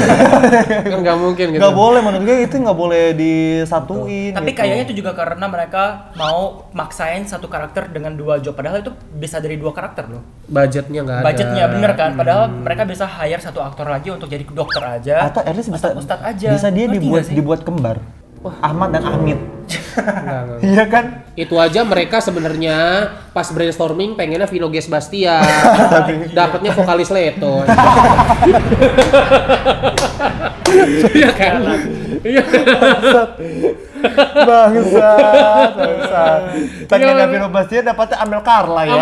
Kan nggak mungkin gitu. Nggak boleh, menurut gue itu nggak boleh disatuin. Tapi gitu. kayaknya itu juga karena mereka mau maksain satu karakter dengan dua job, padahal itu bisa dari dua karakter loh. Budgetnya nggak ada. Budgetnya bener kan, padahal mereka bisa hire satu aktor lagi untuk jadi dokter aja. atau at least bisa atau ustadz aja. bisa dia Ngerti dibuat nggak sih? dibuat kembar. Ahmad dan Amit. Nggak, nggak. Iya kan? Itu aja mereka sebenarnya pas brainstorming pengennya Vino Gesbastia, dapatnya vokalis Leto. Iya kan? Iya. Bangsat, bangsat. Pengen Iya, Vino Bastian dapatnya Amel Carla ya.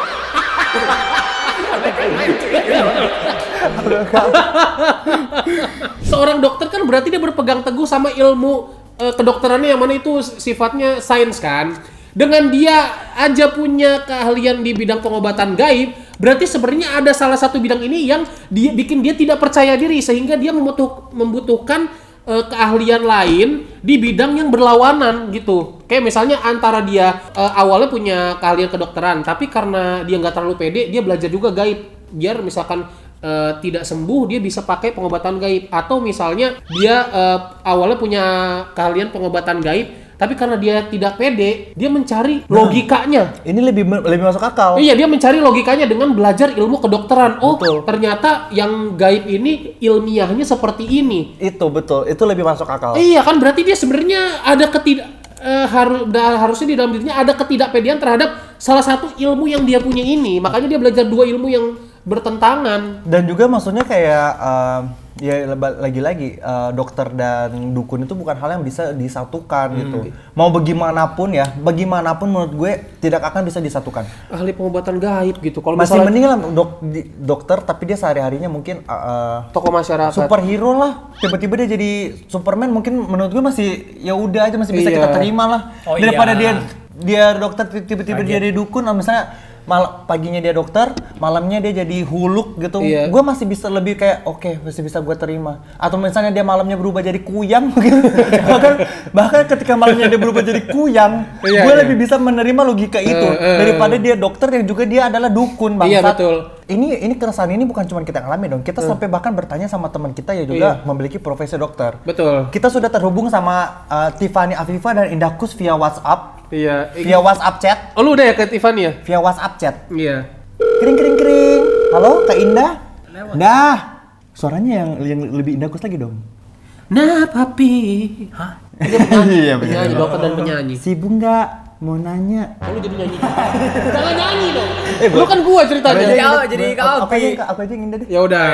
Seorang dokter kan berarti dia berpegang teguh sama ilmu eh, kedokterannya yang mana itu sifatnya sains kan. Dengan dia aja punya keahlian di bidang pengobatan gaib, berarti sebenarnya ada salah satu bidang ini yang dia bikin dia tidak percaya diri sehingga dia membutuh, membutuhkan eh, keahlian lain di bidang yang berlawanan gitu. Kayak misalnya antara dia eh, awalnya punya keahlian kedokteran, tapi karena dia nggak terlalu pede, dia belajar juga gaib. Biar misalkan uh, tidak sembuh, dia bisa pakai pengobatan gaib. Atau misalnya dia uh, awalnya punya keahlian pengobatan gaib, tapi karena dia tidak pede, dia mencari logikanya. Ini lebih lebih masuk akal. Iya, dia mencari logikanya dengan belajar ilmu kedokteran. Oh, Betul. ternyata yang gaib ini ilmiahnya seperti ini. Itu betul, itu lebih masuk akal. Iya kan, berarti dia sebenarnya ada ketidak eh, haru, da- harusnya di dalam dirinya ada ketidakpedean terhadap salah satu ilmu yang dia punya ini. Makanya dia belajar dua ilmu yang bertentangan. Dan juga maksudnya kayak uh, ya leba- lagi-lagi uh, dokter dan dukun itu bukan hal yang bisa disatukan gitu. Mau bagaimanapun ya, bagaimanapun menurut gue tidak akan bisa disatukan. Ahli pengobatan gaib gitu. Kalau Masih misalnya mending lah dok, di- dokter tapi dia sehari-harinya mungkin uh, uh, tokoh masyarakat. superhero lah. Tiba-tiba dia jadi Superman, mungkin menurut gue masih ya udah aja masih bisa Iya. kita terima lah. Oh Daripada iya. dia dia dokter tiba-tiba dia jadi dukun, misalnya mal paginya dia dokter, malamnya dia jadi Huluk gitu. Iya. Gue masih bisa lebih kayak oke, masih bisa gue terima. Atau misalnya dia malamnya berubah jadi kuyang gitu. bahkan bahkan ketika malamnya dia berubah jadi kuyang, Iya, gue iya. lebih bisa menerima logika itu Eh, eh, daripada dia dokter yang juga dia adalah dukun, bangsat. Iya, betul. Ini ini keresahan ini bukan cuma kita yang alami dong. Kita sampai bahkan bertanya sama teman kita yang juga Iya. memiliki profesi dokter. Betul. Kita sudah terhubung sama uh, Tiffany Afifa dan Indahkus via WhatsApp, Iya. via WhatsApp chat, Oh, lu udah ya ke Tiffany ya? via WhatsApp chat. Iya. Kering kering kering. Halo Kak Indah. Dah. Suaranya yang yang lebih Indahkus lagi dong. Nah, papi. Hah? Dia penyanyi, Iya, penyanyi, bener. dokter dan penyanyi. Sibuk nggak? Mau nanya. Oh, lu jadi nyanyi. Jangan nyanyi dong. Lu kan gua ceritanya. Jadi kau, jadi kau, Aku aja, Pi. yang- aku aja yang Indah deh. Ya udah.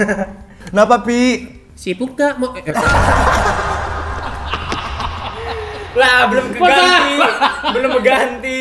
Kenapa Pi? Sibuk gak mau eh, Lah, belum keganti. belum berganti.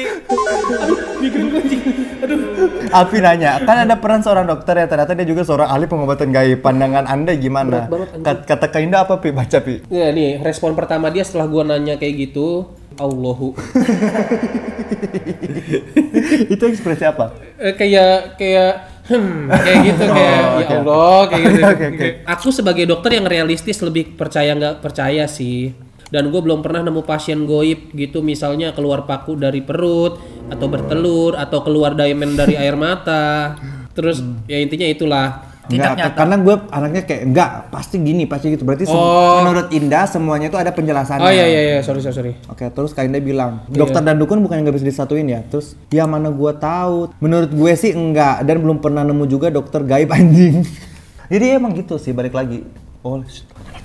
Api nanya, kan ada peran seorang dokter ya, ternyata dia juga seorang ahli pengobatan gaib. Pandangan Anda gimana? Berat banget, anjing. Kat- Kata Kak Indah apa Pi? Baca Pi. Ya nih, respon pertama dia setelah gua nanya kayak gitu, Allahu. Itu ekspresi apa? Eh, kayak kayak Hmm, kayak gitu kayak Oh, ya oke, Allah kayak gitu. Oke, oke, oke. Aku sebagai dokter yang realistis lebih percaya nggak percaya sih. Dan gue belum pernah nemu pasien goib gitu, misalnya keluar paku dari perut atau bertelur atau keluar diamond dari air mata. Terus ya intinya itulah. Enggak, nyata. karena gue anaknya kayak enggak, pasti gini, pasti gitu. Berarti sem- Oh. menurut Indah semuanya itu ada penjelasannya. Oh iya iya iya, sorry sorry sorry. Oke, terus Kak Indah bilang, dokter dan dukun bukan nggak bisa disatuin ya? Terus, ya mana gue tahu. Menurut gue sih enggak, dan belum pernah nemu juga dokter gaib anjing. Jadi emang gitu sih, balik lagi. Oh, shit.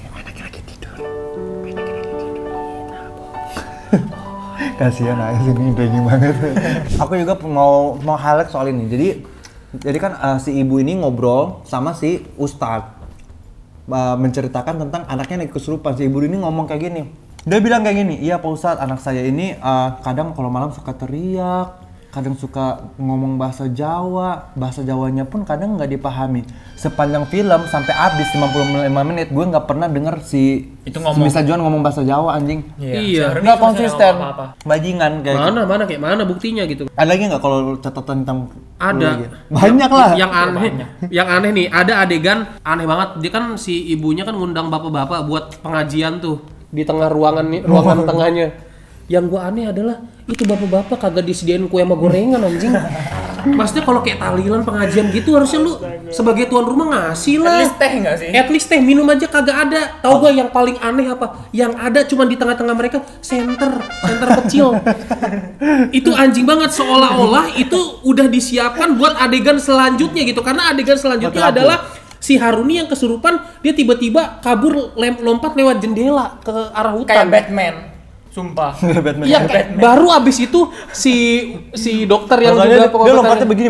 Kasihan aja sih, ini daging banget. Aku juga mau mau highlight soal ini. Jadi jadi kan uh, si ibu ini ngobrol sama si Ustadz uh, menceritakan tentang anaknya yang kesurupan. Si ibu ini ngomong kayak gini. Dia bilang kayak gini, iya Pak Ustadz, anak saya ini uh, kadang kalau malam suka teriak, kadang suka ngomong bahasa Jawa, bahasa Jawanya pun kadang nggak dipahami. Sepanjang film sampai habis lima puluh lima menit, gue nggak pernah denger si Itu si ngomong. Mister John ngomong bahasa Jawa anjing. Iya. seharusnya Nggak selesai konsisten, ngomong apa-apa. bajingan kayak gitu. Mana mana kayak mana buktinya gitu. Ada lagi nggak kalau catatan tentang Ada. lu lagi? Banyak lah. Yang aneh, yang aneh nih, ada adegan aneh banget. Dia kan si ibunya kan ngundang bapak-bapak buat pengajian tuh di tengah ruangan nih, ruangan tengahnya. Yang gua aneh adalah itu bapak-bapak kagak disediain kue sama gorengan anjing. Maksudnya kalau kayak tahlilan pengajian gitu harusnya lu sebagai tuan rumah ngasih lah. At least teh nggak sih? At least teh minum aja kagak ada. Tahu gua yang paling aneh apa? Yang ada cuma di tengah-tengah mereka center, center kecil. Itu anjing banget, seolah-olah itu udah disiapkan buat adegan selanjutnya gitu. Karena adegan selanjutnya Betul. adalah si Haruni yang kesurupan, dia tiba-tiba kabur lem- lompat lewat jendela ke arah Kayak hutan. Batman. Sumpah. Batman. Iya, kayak- baru abis itu si si dokter yang Makanya juga dia, dia pengobatan- lompatnya begini.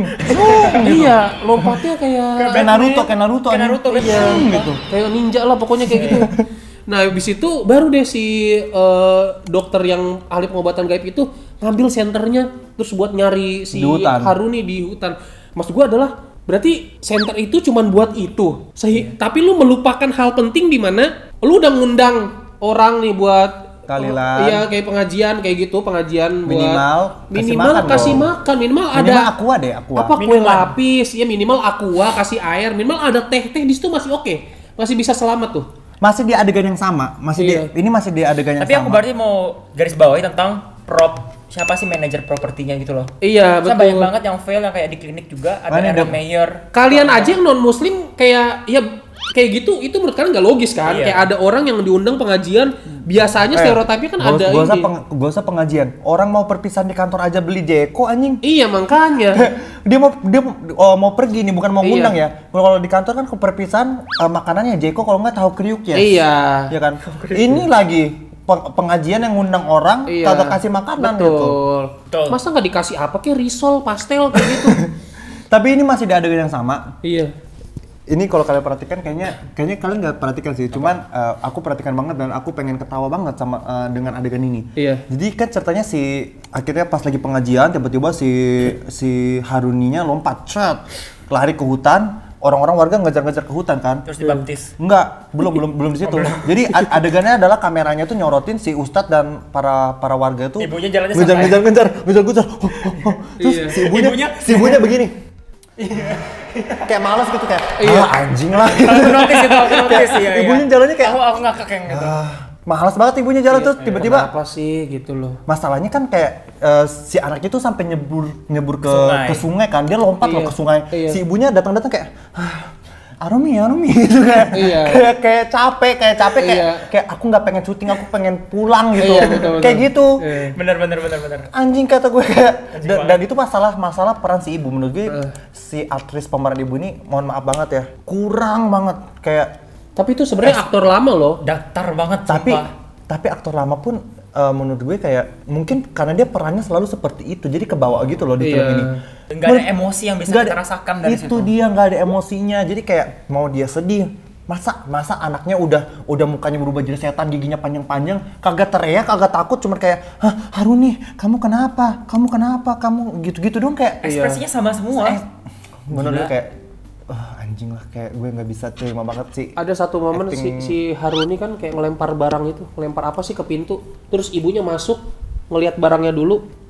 Iya, lompatnya kayak Kayak Naruto, kayak Naruto Kayak anjing. Naruto, iya, gitu. kayak ninja lah pokoknya kayak gitu. Nah, habis itu baru deh si eh, dokter yang ahli pengobatan gaib itu ngambil senternya terus buat nyari si Di hutan. Haruni di hutan. Maksud gua adalah berarti center itu cuman buat itu. Sehi- tapi lu melupakan hal penting di mana lu udah ngundang orang nih buat Tahlilan. iya, kayak pengajian kayak gitu, pengajian buat Minimal kasih minimal makan kasih dong. makan, minimal, Minimal ada aqua deh, aqua. apa kue Minuman. lapis, ya minimal aqua, kasih air, minimal ada teh-teh di situ masih oke. Masih bisa selamat tuh. Masih di adegan yang sama, masih Iya. di ini masih di adegan yang Tapi sama. aku berarti mau garis bawahi tentang prop siapa sih manajer propertinya gitu loh. Iya, Saya betul. banyak banget yang fail yang kayak di klinik juga ada Mana ada ada- mayor. Kalian aja yang non muslim kayak ya kayak gitu itu menurut kalian nggak logis kan? Iya. Kayak ada orang yang diundang pengajian, biasanya stereotipnya kan ada Gak usah, ini. peng, gak usah pengajian. Orang mau perpisahan di kantor aja beli Jeko anjing. Iya, makanya. Dia mau dia mau- oh, mau pergi nih, bukan mau Iya. ngundang ya. Kalau di kantor kan ke perpisahan eh, makanannya Jeko, kalau nggak tahu kriuk ya. Iya. Ya kan. Ini lagi peng- pengajian yang ngundang orang Iya. kagak kasih makanan Betul. gitu. Betul. Masa nggak dikasih apa kayak risol, pastel kayak gitu? Tapi ini masih di adegan yang sama. Iya. Ini kalau kalian perhatikan kayaknya kayaknya kalian nggak perhatikan sih, cuman eh, aku perhatikan banget dan aku pengen ketawa banget sama eh, dengan adegan ini. Iya. Jadi kan ceritanya si akhirnya pas lagi pengajian tiba-tiba si si Haruninya lompat, cet, lari ke hutan, orang-orang warga ngejar-ngejar ke hutan kan. Terus dibaptis. Enggak, belum belum belum di situ. Jadi a- adegannya adalah kameranya tuh nyorotin si Ustadz dan para para warga tuh Ibunya jalannya ngejar santai. ngejar ngejar ngejar ngejar. Terus Iya. si ibunya, Ibunya- si ibunya begini. Kayak malas gitu kayak, Iya. ah anjing lah. Aku notice itu, aku notice ya. Ibunya jalannya kayak, aku aku ngakak yang gitu. ah, malas banget ibunya jalan terus tiba-tiba. Kenapa sih gitu loh? Masalahnya kan kayak eh, si anaknya tuh sampai nyebur nyebur ke Sungai. ke sungai kan, dia lompat Iya, loh ke sungai. iya. Si ibunya datang-datang kayak, ah, Arumi, Arumi gitu kayak, Iya. kayak kayak capek, kayak capek kayak Iya. kayak aku nggak pengen syuting, aku pengen pulang gitu, Iya, betul, betul. kayak gitu. Iya. Bener bener bener bener. Anjing kata gue kayak, Anjing dan, banget. dan itu masalah masalah peran si ibu menurut gue, Eh. si aktris pemeran ibu ini, mohon maaf banget ya, kurang banget kayak, Tapi itu sebenarnya aktor lama loh. Datar banget tapi sumpah. tapi aktor lama pun eh, menurut gue kayak mungkin karena dia perannya selalu seperti itu jadi kebawa gitu loh di Iya. film ini. Nggak ada emosi yang bisa Nggak kita ada- rasakan dari itu situ. dia nggak ada emosinya jadi kayak mau dia sedih masa masa anaknya udah udah mukanya berubah jadi setan giginya panjang-panjang kagak teriak kagak takut cuma kayak hah Haruni kamu kenapa kamu kenapa kamu gitu-gitu dong kayak Ekspresinya sama semua. eh, menurut gue kayak "Ah, anjing lah kayak gue nggak bisa terima banget sih. Ada satu momen si, Acting- si Haruni kan kayak ngelempar barang itu, ngelempar apa sih ke pintu, terus ibunya masuk ngelihat barangnya dulu,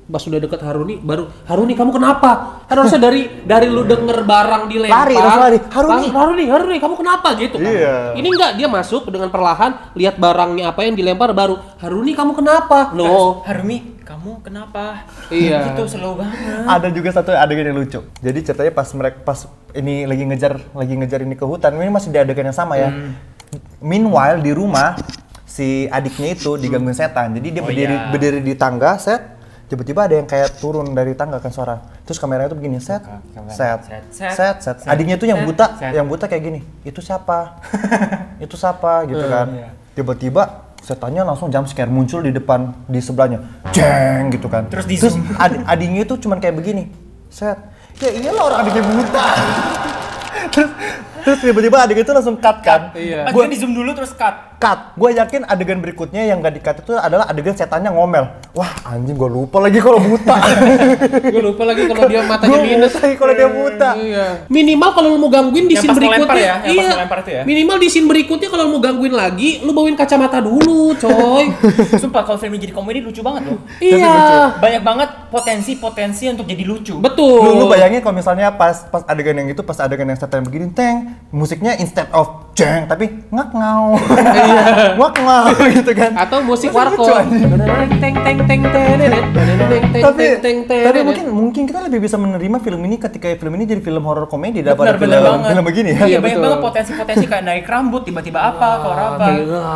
pas sudah dekat Haruni baru Haruni kamu kenapa? Harusnya dari dari lu denger barang dilempar Lari, langsung lari. Haruni. Haruni Haruni kamu kenapa gitu kan. Iya. Ini enggak, dia masuk dengan perlahan lihat barangnya apa yang dilempar baru Haruni kamu kenapa? Loh, Harumi, kamu kenapa? Iya. Itu slow banget. Ada juga satu adegan yang lucu. Jadi ceritanya pas mereka pas ini lagi ngejar lagi ngejar ini ke hutan, ini masih di adegan yang sama ya. Hmm. Meanwhile di rumah si adiknya itu digangguin setan. Jadi dia Oh, berdiri iya. berdiri di tangga, set. Tiba-tiba ada yang kayak turun dari tangga kan suara. Terus kameranya tuh begini, set, set, Set, set, set. Adiknya tuh yang set, buta, set. yang buta kayak gini. Itu siapa? Itu siapa gitu kan. iya. Tiba-tiba setannya langsung jump scare muncul di depan di sebelahnya. Jeng gitu kan. Terus di Terus zoom. ad- adiknya tuh cuman kayak begini. Set. Ya iyalah orang adiknya buta. terus, terus tiba-tiba adiknya tuh langsung cut kan. Iya. Pas Gua- dia di zoom dulu terus cut. cut. Gue yakin adegan berikutnya yang gak di-cut itu adalah adegan setannya ngomel. Wah anjing gue lupa lagi kalau buta. gue lupa lagi kalau dia matanya Gue minus. lupa lagi kalau dia buta. Iya. Minimal kalau lu mau gangguin di Yang scene pas berikutnya. ngelempar ya, yang pas iya. ngelempar itu ya. Minimal di scene berikutnya kalau mau gangguin lagi, lu bawain kacamata dulu, coy. Sumpah kalau film ini jadi komedi lucu banget loh. iya. Banyak banget potensi-potensi untuk jadi lucu. Betul. Lu, lu bayangin kalau misalnya pas pas adegan yang itu, pas adegan yang setan begini, teng, musiknya instead of jeng, tapi ngak ngau. Ngak ngau gitu kan. Atau musik Masa lucu, warkop. anjing? Teng teng teng teng Tapi, tapi mungkin mungkin kita lebih bisa menerima film ini ketika film ini jadi film horor komedi daripada Benar-benar film, banget. film begini ya. Iya, Iya, banyak betul. banget potensi-potensi kayak naik rambut tiba-tiba apa, keluar apa.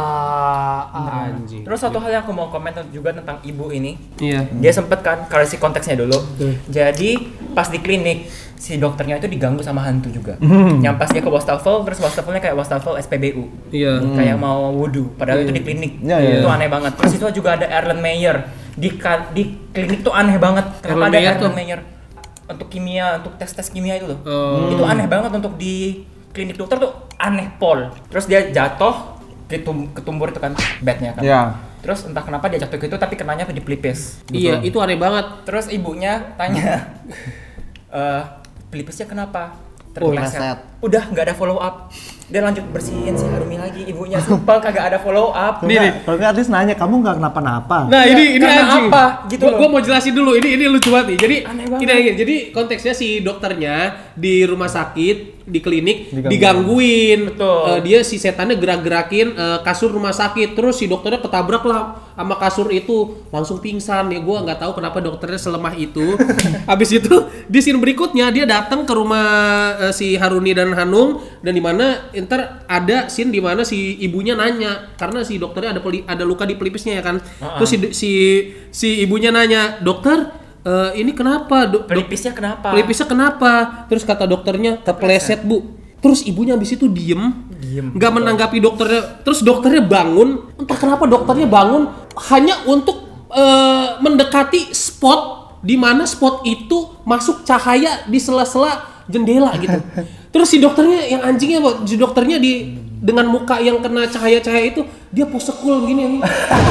Anjing. Terus satu hal yang aku mau komen juga tentang ibu ini. Iya. Dia sempet kan kasih konteksnya dulu. Jadi pas di klinik si dokternya itu diganggu sama hantu juga. Yang pas dia ke wastafel, terus wastafelnya kayak wastafel S P B U. Iya. Kayak mau wudhu, padahal itu di klinik. Iya, iya. Itu aneh banget. Terus itu juga ada Erlen Meyer di ka- di klinik tuh aneh banget. Kenapa Erlen ada Meyer Erlen tuh? Meyer? Untuk kimia, untuk tes-tes kimia itu loh. Oh. Itu aneh banget untuk di klinik dokter tuh aneh pol. Terus dia jatuh ketum- ketumbur itu kan bednya kan. Iya. Terus entah kenapa dia jatuh gitu tapi kenanya di pelipis. Iya, itu aneh banget. Terus ibunya tanya, eh pelipisnya kenapa? Oh, Terpeleset. meleset. Udah nggak ada follow up. Dia lanjut bersihin si Harumi lagi. Ibunya sumpah kagak ada follow up. Nih, nih. Kalau nggak at least nanya, kamu nggak kenapa-napa. Nah, Iya, ini ini karena anjing. apa? Gitu gua, loh. gua mau jelasin dulu. Ini ini lucu banget nih. Jadi Aneh banget. ini aneh. Jadi konteksnya si dokternya di rumah sakit, di klinik Digangguin. digangguin. Betul. Eh, dia si setannya gerak-gerakin eh, kasur rumah sakit. Terus si dokternya ketabrak lah sama kasur itu, langsung pingsan. Ya gua nggak tahu kenapa dokternya selemah itu. Habis itu di scene berikutnya dia datang ke rumah eh, si Haruni dan Hanung, dan di mana ntar ada scene di mana si ibunya nanya karena si dokternya ada peli- ada luka di pelipisnya ya kan. Terus si si si ibunya nanya, "Dokter, eh, ini kenapa? Dok- dok- Pelipisnya kenapa? Pelipisnya kenapa?" Terus kata dokternya, "Kepleset, Bu." Terus ibunya habis itu diem, Diem. nggak menanggapi dokternya. Terus dokternya bangun, entah kenapa dokternya bangun hanya untuk eh, mendekati spot di mana spot itu masuk cahaya di sela-sela jendela gitu. Terus si dokternya yang anjingnya, Pak, si dokternya di dengan muka yang kena cahaya-cahaya itu dia pose cool begini nih.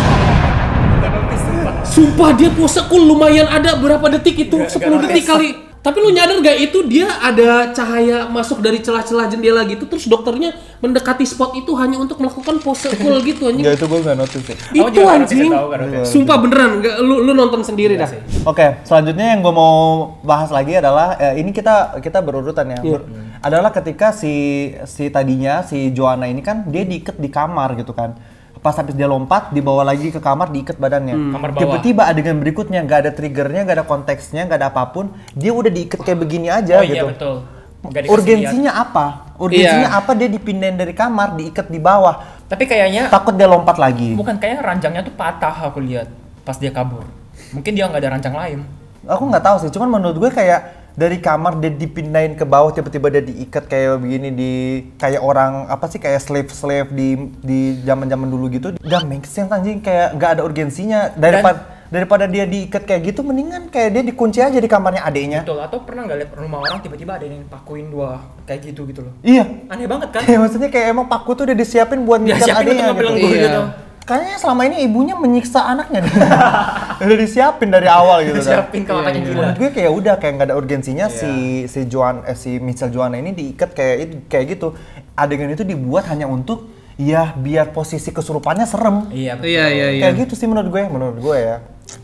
Sumpah dia pose cool lumayan ada berapa detik itu? Nggak- sepuluh nggak detik notice. kali. Tapi lu nyadar gak itu dia ada cahaya masuk dari celah-celah jendela gitu, terus dokternya mendekati spot itu hanya untuk melakukan pose cool gitu anjing. Nggak, itu gue nggak notice sih. Kamu Itu juga nggak anjing. notice, tahu nggak notice. Sumpah beneran, nggak, lu lu nonton sendiri dah. Oke, selanjutnya yang gue mau bahas lagi adalah eh, ini kita kita berurutan ya. Ber- adalah ketika si si tadinya si Joanna ini kan dia diikat di kamar gitu kan. Pas habis dia lompat, dibawa lagi ke kamar, diikat badannya. Kamar bawah. Tiba-tiba adegan berikutnya nggak ada triggernya, nggak ada konteksnya, nggak ada apapun, dia udah diikat kayak begini aja Oh iya gitu. betul. Nggak dikasih Urgensinya apa? Urgensinya Iya. apa dia dipindahin dari kamar, diikat di bawah? lihat. Tapi kayaknya Takut dia lompat lagi. bukan, kayaknya ranjangnya tuh patah aku lihat pas dia kabur. Mungkin dia nggak ada rancang lain. Aku nggak tahu sih, cuman menurut gue kayak dari kamar dia dipindahin ke bawah, tiba-tiba dia diikat kayak begini, di kayak orang apa sih, kayak slave-slave di di zaman-zaman dulu gitu. Gak make sense anjing, kayak gak ada urgensinya. Daripada daripada dia diikat kayak gitu, mendingan kayak dia dikunci aja di kamarnya adeknya. Betul. Atau pernah nggak lihat rumah orang tiba-tiba ada yang pakuin dua kayak gitu gitu loh. Iya. Aneh banget kan? Kayak maksudnya kayak emang paku tuh udah disiapin buat Dia ngikat siapin adeknya untuk gitu. ngambil Iya. gitu. Kayaknya selama ini ibunya menyiksa anaknya deh. Udah disiapin dari awal gitu kan. Siapin kalau anaknya gila. Menurut gue kayak udah kayak nggak ada urgensinya si si Joan eh, si Michelle Joanna ini diikat kayak it- kayak gitu. Adegan itu dibuat hanya untuk ya biar posisi kesurupannya serem. Iya betul. Iya iya iya. Kayak gitu sih menurut gue, menurut gue ya.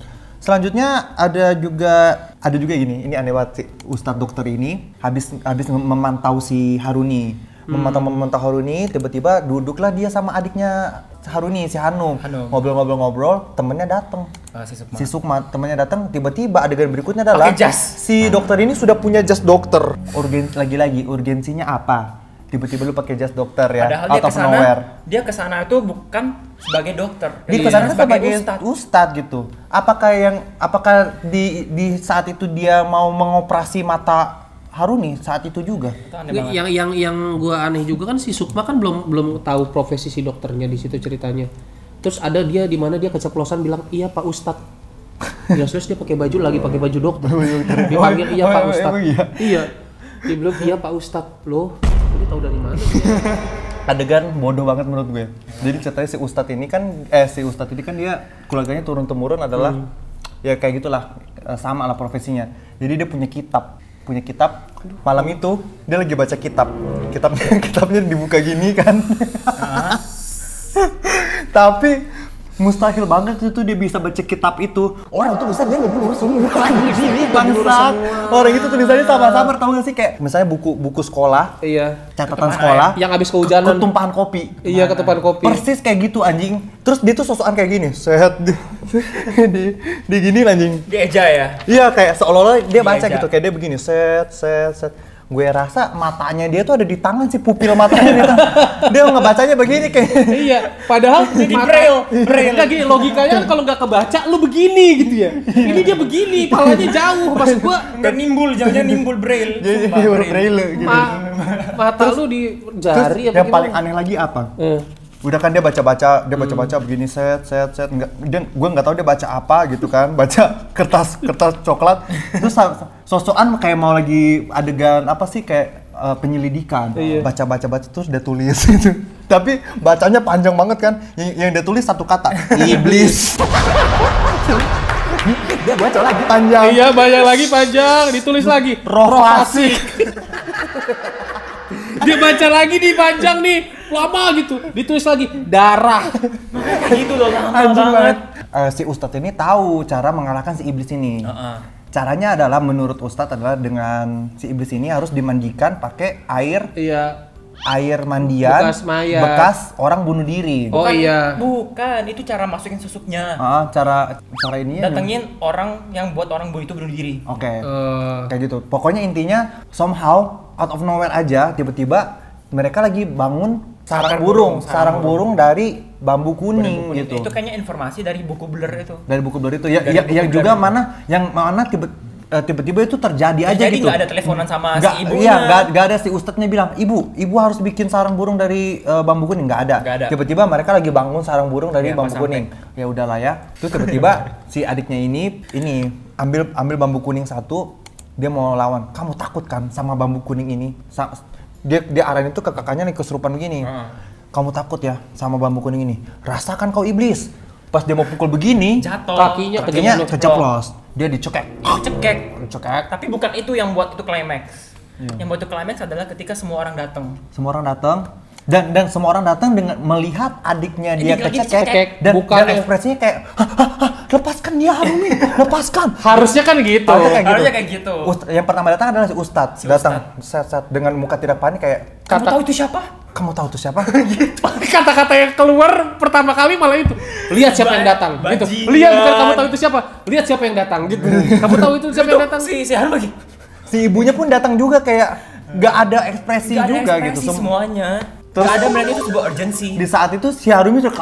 Selanjutnya ada juga ada juga gini, ini aneh banget sih. Ustadz dokter ini habis habis memantau si Haruni, Hmm. memantau memantau Haruni, tiba-tiba duduklah dia sama adiknya Haruni, si Hanum, Hanum. ngobrol-ngobrol-ngobrol, temennya datang. Ah, si Sukma. Si Sukma temannya datang, tiba-tiba adegan berikutnya adalah Pakai jas. si dokter ini sudah punya jas dokter. Urgen lagi-lagi urgensinya apa? Tiba-tiba lu pakai jas dokter ya, Padahal dia out of kesana, nowhere. dia kesana itu bukan sebagai dokter. Dia Iya, kesana sebagai ustadz. ustadz gitu. Apakah yang apakah di di saat itu dia mau mengoperasi mata Haruni saat itu juga? Itu aneh banget. Yang yang yang gua aneh juga kan si Sukma kan belum belum tahu profesi si dokternya di situ ceritanya. Terus ada dia di mana dia keceplosan bilang iya Pak Ustadz. Jelas-jelas dia pakai baju lagi pakai baju dokter. Dia panggil iya Pak Oh, Ustadz. emang iya? Iya. Dia bilang iya Pak Ustadz. Loh, dia tahu dari mana dia? Adegan bodoh banget menurut gue. Jadi ceritanya si Ustadz ini kan, eh si Ustadz ini kan dia keluarganya turun temurun adalah ya kayak gitulah, eh, sama lah profesinya. Jadi dia punya kitab, punya kitab. Malam itu dia lagi baca kitab, kitabnya kitabnya dibuka gini kan. Tapi mustahil banget itu dia bisa baca kitab itu. Orang tuh bisa dia nggak lurus ini lagi. Bangsat. Orang itu tulisannya sama-sama, tahu gak sih kayak misalnya buku buku sekolah, Iya. catatan sekolah, Yang habis kehujanan. ketumpahan kopi. Iya, ketumpahan kopi. Persis kayak gitu anjing. Terus dia tuh sosokan kayak gini, set di, di, di gini anjing. Dia eja ya. Iya kayak seolah-olah dia baca Iya, gitu, Ja. kayak dia begini, set set set. Gue rasa matanya dia tuh ada di tangan sih, pupil matanya dia. Dia ngebacanya begini kayak. Iya, padahal Jadi mata- braille, braille. Enggak gini, logikanya kan kalau nggak kebaca lu begini gitu ya. Ini dia begini, palanya jauh. Maksud gua Nggak nimbul, jauhnya nimbul braille. Jadi Sumpah, dia braille. braille gitu. ma mata lu di Terus jari apa yang gimana? paling aneh lagi apa? Eh. Udah kan dia baca-baca, dia baca-baca begini set set set enggak dia gue nggak tahu dia baca apa gitu kan, baca kertas kertas coklat terus sa- sosokan kayak mau lagi adegan apa sih kayak eh, penyelidikan, Iya. baca-baca baca terus dia tulis gitu. Tapi bacanya panjang banget kan. Yang, yang dia tulis satu kata, iblis. Dia baca lagi panjang. Iya, banyak lagi panjang, ditulis lagi. Roh fasik. Dia baca lagi nih panjang nih, lama gitu. Ditulis lagi darah. Kayak gitu loh, lama Anjing banget. banget. Eh, si Ustadz ini tahu cara mengalahkan si iblis ini. Heeh. Caranya adalah menurut Ustadz adalah dengan si iblis ini harus dimandikan pakai air Iya. air mandian Bekas mayat. bekas orang bunuh diri. Oh Bukan- iya. Bukan, itu cara masukin susuknya. Ah, cara cara ini ya. Datengin orang yang buat orang bu itu bunuh diri. Oke. Eh, Kayak gitu. Pokoknya intinya somehow out of nowhere aja tiba-tiba mereka lagi bangun sarang Sarang burung, burung, sarang burung dari bambu kuning Buku- gitu. Itu kayaknya informasi dari buku Blur itu. Dari buku Blur itu ya, Dari ya- buku yang Blur juga itu. mana yang mana tiba eh, tiba-tiba itu terjadi aja Jadi gitu. nggak ada teleponan sama Nggak- si ibunya. Iya, nggak nggak ada si ustadznya bilang, ibu, ibu harus bikin sarang burung dari eh, bambu kuning, nggak ada. Nggak ada. Tiba-tiba mereka lagi bangun sarang burung dari Iya, bambu pas kuning. Ya udahlah ya. Terus tiba-tiba si adiknya ini ini ambil ambil bambu kuning satu, dia mau lawan. Kamu takut kan sama bambu kuning ini? Sa- dia dia arahin itu ke kakaknya nih kesurupan begini. Heeh. Kamu takut ya sama bambu kuning ini? Rasakan kau iblis. Pas dia mau pukul begini, Jatuh. Kakinya kakinya kejeblok. keceplos. Dia dicekek. Cekek. Dicekek. Tapi bukan itu yang buat itu climax. Iya. Yang buat itu climax adalah ketika semua orang datang. Semua orang datang dan dan semua orang datang dengan melihat adiknya dia Ini lagi kecekek dicekek. dan, Bukan dan ya. ekspresinya kayak "Hah, hah, hah, lepaskan dia Harumi, lepaskan. Harusnya kan gitu. Harusnya kayak gitu. Harusnya kayak gitu. Ust- yang pertama datang adalah si Ustadz, Si datang set, set, dengan muka tidak panik kayak Kamu Kata- tahu itu siapa? kamu tahu tuh siapa? gitu. Kata-kata yang keluar pertama kali malah itu. Lihat siapa yang datang Ba- gitu. bajingan. Lihat bukan kamu tahu itu siapa. Lihat siapa yang datang gitu. Kamu tahu itu siapa yang datang? Si si Haru lagi. Si ibunya pun datang juga kayak nggak ada ekspresi Gak ada juga ekspresi gitu. Sem- semuanya. Terus- Gak ada melihat itu sebuah urgency. Di saat itu si Harumi tuh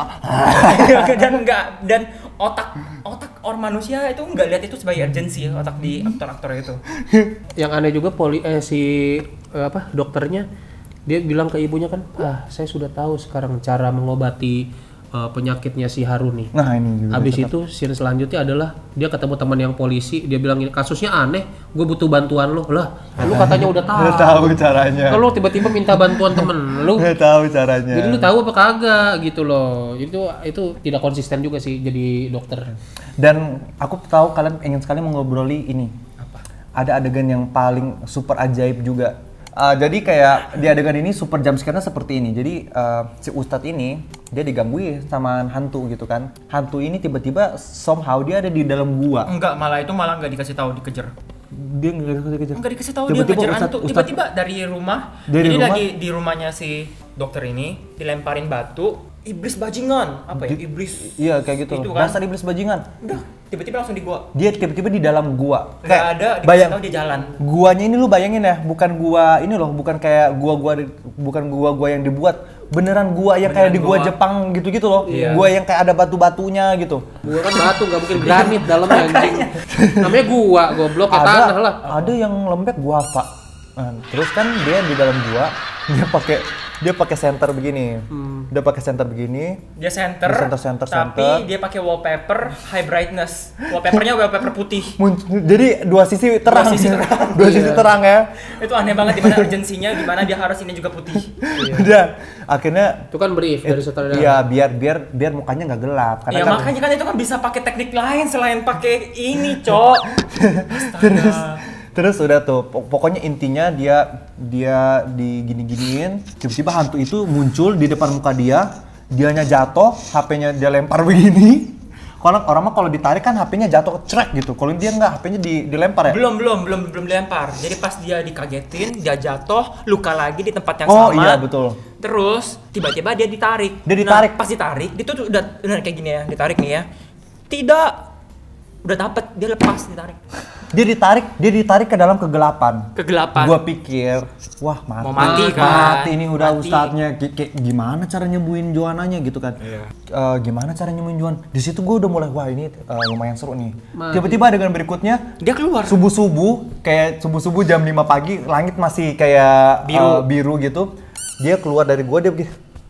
dan enggak dan otak otak orang manusia itu nggak lihat itu sebagai urgency otak di aktor-aktor itu. Yang aneh juga poli eh, si eh, apa dokternya dia bilang ke ibunya kan, ah saya sudah tahu sekarang cara mengobati eh, penyakitnya si Harun nih. Nah ini juga. Habis itu scene selanjutnya adalah dia ketemu teman yang polisi, dia bilang ini kasusnya aneh, gue butuh bantuan lo. Lah, lu katanya udah tahu. Udah tahu caranya. Kalau tiba-tiba minta bantuan temen lu. Udah tahu caranya. Jadi lu tahu apa kagak gitu loh. Itu itu tidak konsisten juga sih jadi dokter. Dan aku tahu kalian ingin sekali mengobroli ini. Apa? Ada adegan yang paling super ajaib juga. Uh, jadi kayak di adegan ini super jump scare-nya seperti ini. Jadi uh, si Ustadz ini dia digangguin sama hantu gitu kan. Hantu ini tiba-tiba somehow dia ada di dalam gua. Enggak, malah itu malah nggak dikasih tahu, dikejar. Dia nggak dikejar. Enggak dikasih tahu, dia Tiba-tiba ngejar Ustadz- hantu. Ustadz- Tiba-tiba dari rumah, Dari jadi rumah? lagi di rumahnya si dokter ini dilemparin batu, iblis bajingan. Apa ya? Di- Iblis. Iya kayak gitu. Itu kan. Dasar iblis bajingan. Udah, tiba-tiba langsung di gua. Dia tiba-tiba di dalam gua. Nggak ada, dikasih bayang, tahu dia jalan. Guanya ini lu bayangin ya, bukan gua ini loh, bukan kayak gua-gua di- bukan gua-gua yang dibuat, beneran gua yang kayak di gua gua. Jepang gitu-gitu loh. Iya. Gua yang kayak ada batu-batunya gitu. Gua kan batu, nggak mungkin granit dalamnya anjing. Namanya gua, goblok ya tanah lah. Ada yang lembek gua apa? Nah, terus kan dia di dalam gua, dia pakai dia pakai center begini. Dia pakai center begini. Dia center, Dia center, center, tapi center. dia pakai wallpaper high brightness. Wallpapernya wallpaper putih. Muncul- jadi dua sisi terang. sisi terang. Dua sisi terang ya. Itu aneh banget, di mana urgensinya, di mana dia harus ini juga putih. Udah, akhirnya Itu kan brief dari sutradara. iya biar biar biar mukanya nggak gelap karena Ya kan makanya kan itu kan bisa pakai teknik lain selain pakai ini, Cok. terus terus udah tuh pok- pokoknya intinya dia dia digini-giniin tiba-tiba hantu itu muncul di depan muka dia, dianya jatuh, H P-nya dia lempar begini. Kalau orang mah kalau ditarik kan H P-nya jatuh crack gitu. Kalau dia nggak, H P-nya di, dilempar ya. Belum, belum, belum, belum dilempar. Jadi pas dia dikagetin, dia jatuh, luka lagi di tempat yang Oh, sama. iya, betul. Terus tiba-tiba dia ditarik. Dia ditarik. Nah, pas ditarik, dia tuh udah benar kayak gini ya, ditarik nih ya. Tidak, udah dapet, dia lepas ditarik. Dia ditarik, dia ditarik ke dalam kegelapan. Kegelapan. Gua pikir, wah mati. Mau mati kan? Mati ini udah Mati. ustadznya. Ki- ki- gimana cara nyembuhin Joananya gitu kan? Eh, gimana cara nyembuhin Joan? Di situ gua udah mulai wah ini eh, lumayan seru nih. Mati. Tiba-tiba adegan berikutnya Dia keluar. subuh-subuh kayak subuh-subuh jam lima pagi, langit masih kayak Biru. eh, biru gitu. Dia keluar dari gua dia begini.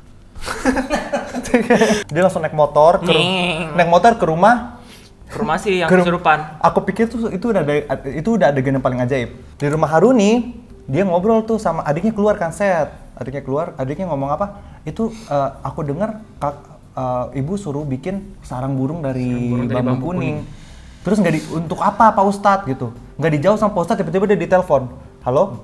Dia langsung naik motor ke ru- Nyeng. naik motor ke rumah. Ke rumah sih yang Ke ru- kesurupan. Aku pikir tuh itu udah ada, itu udah adegan yang paling ajaib. Di rumah Haruni, dia ngobrol tuh sama adiknya keluar kan set. Adiknya keluar, adiknya ngomong apa? Itu eh, aku dengar kak, eh, ibu suruh bikin sarang burung dari, burung dari bambu, bambu kuning. Terus nggak di, untuk apa Pak Ustadz gitu? Nggak dijawab sama Pak Ustadz, tiba-tiba dia ditelepon. Halo?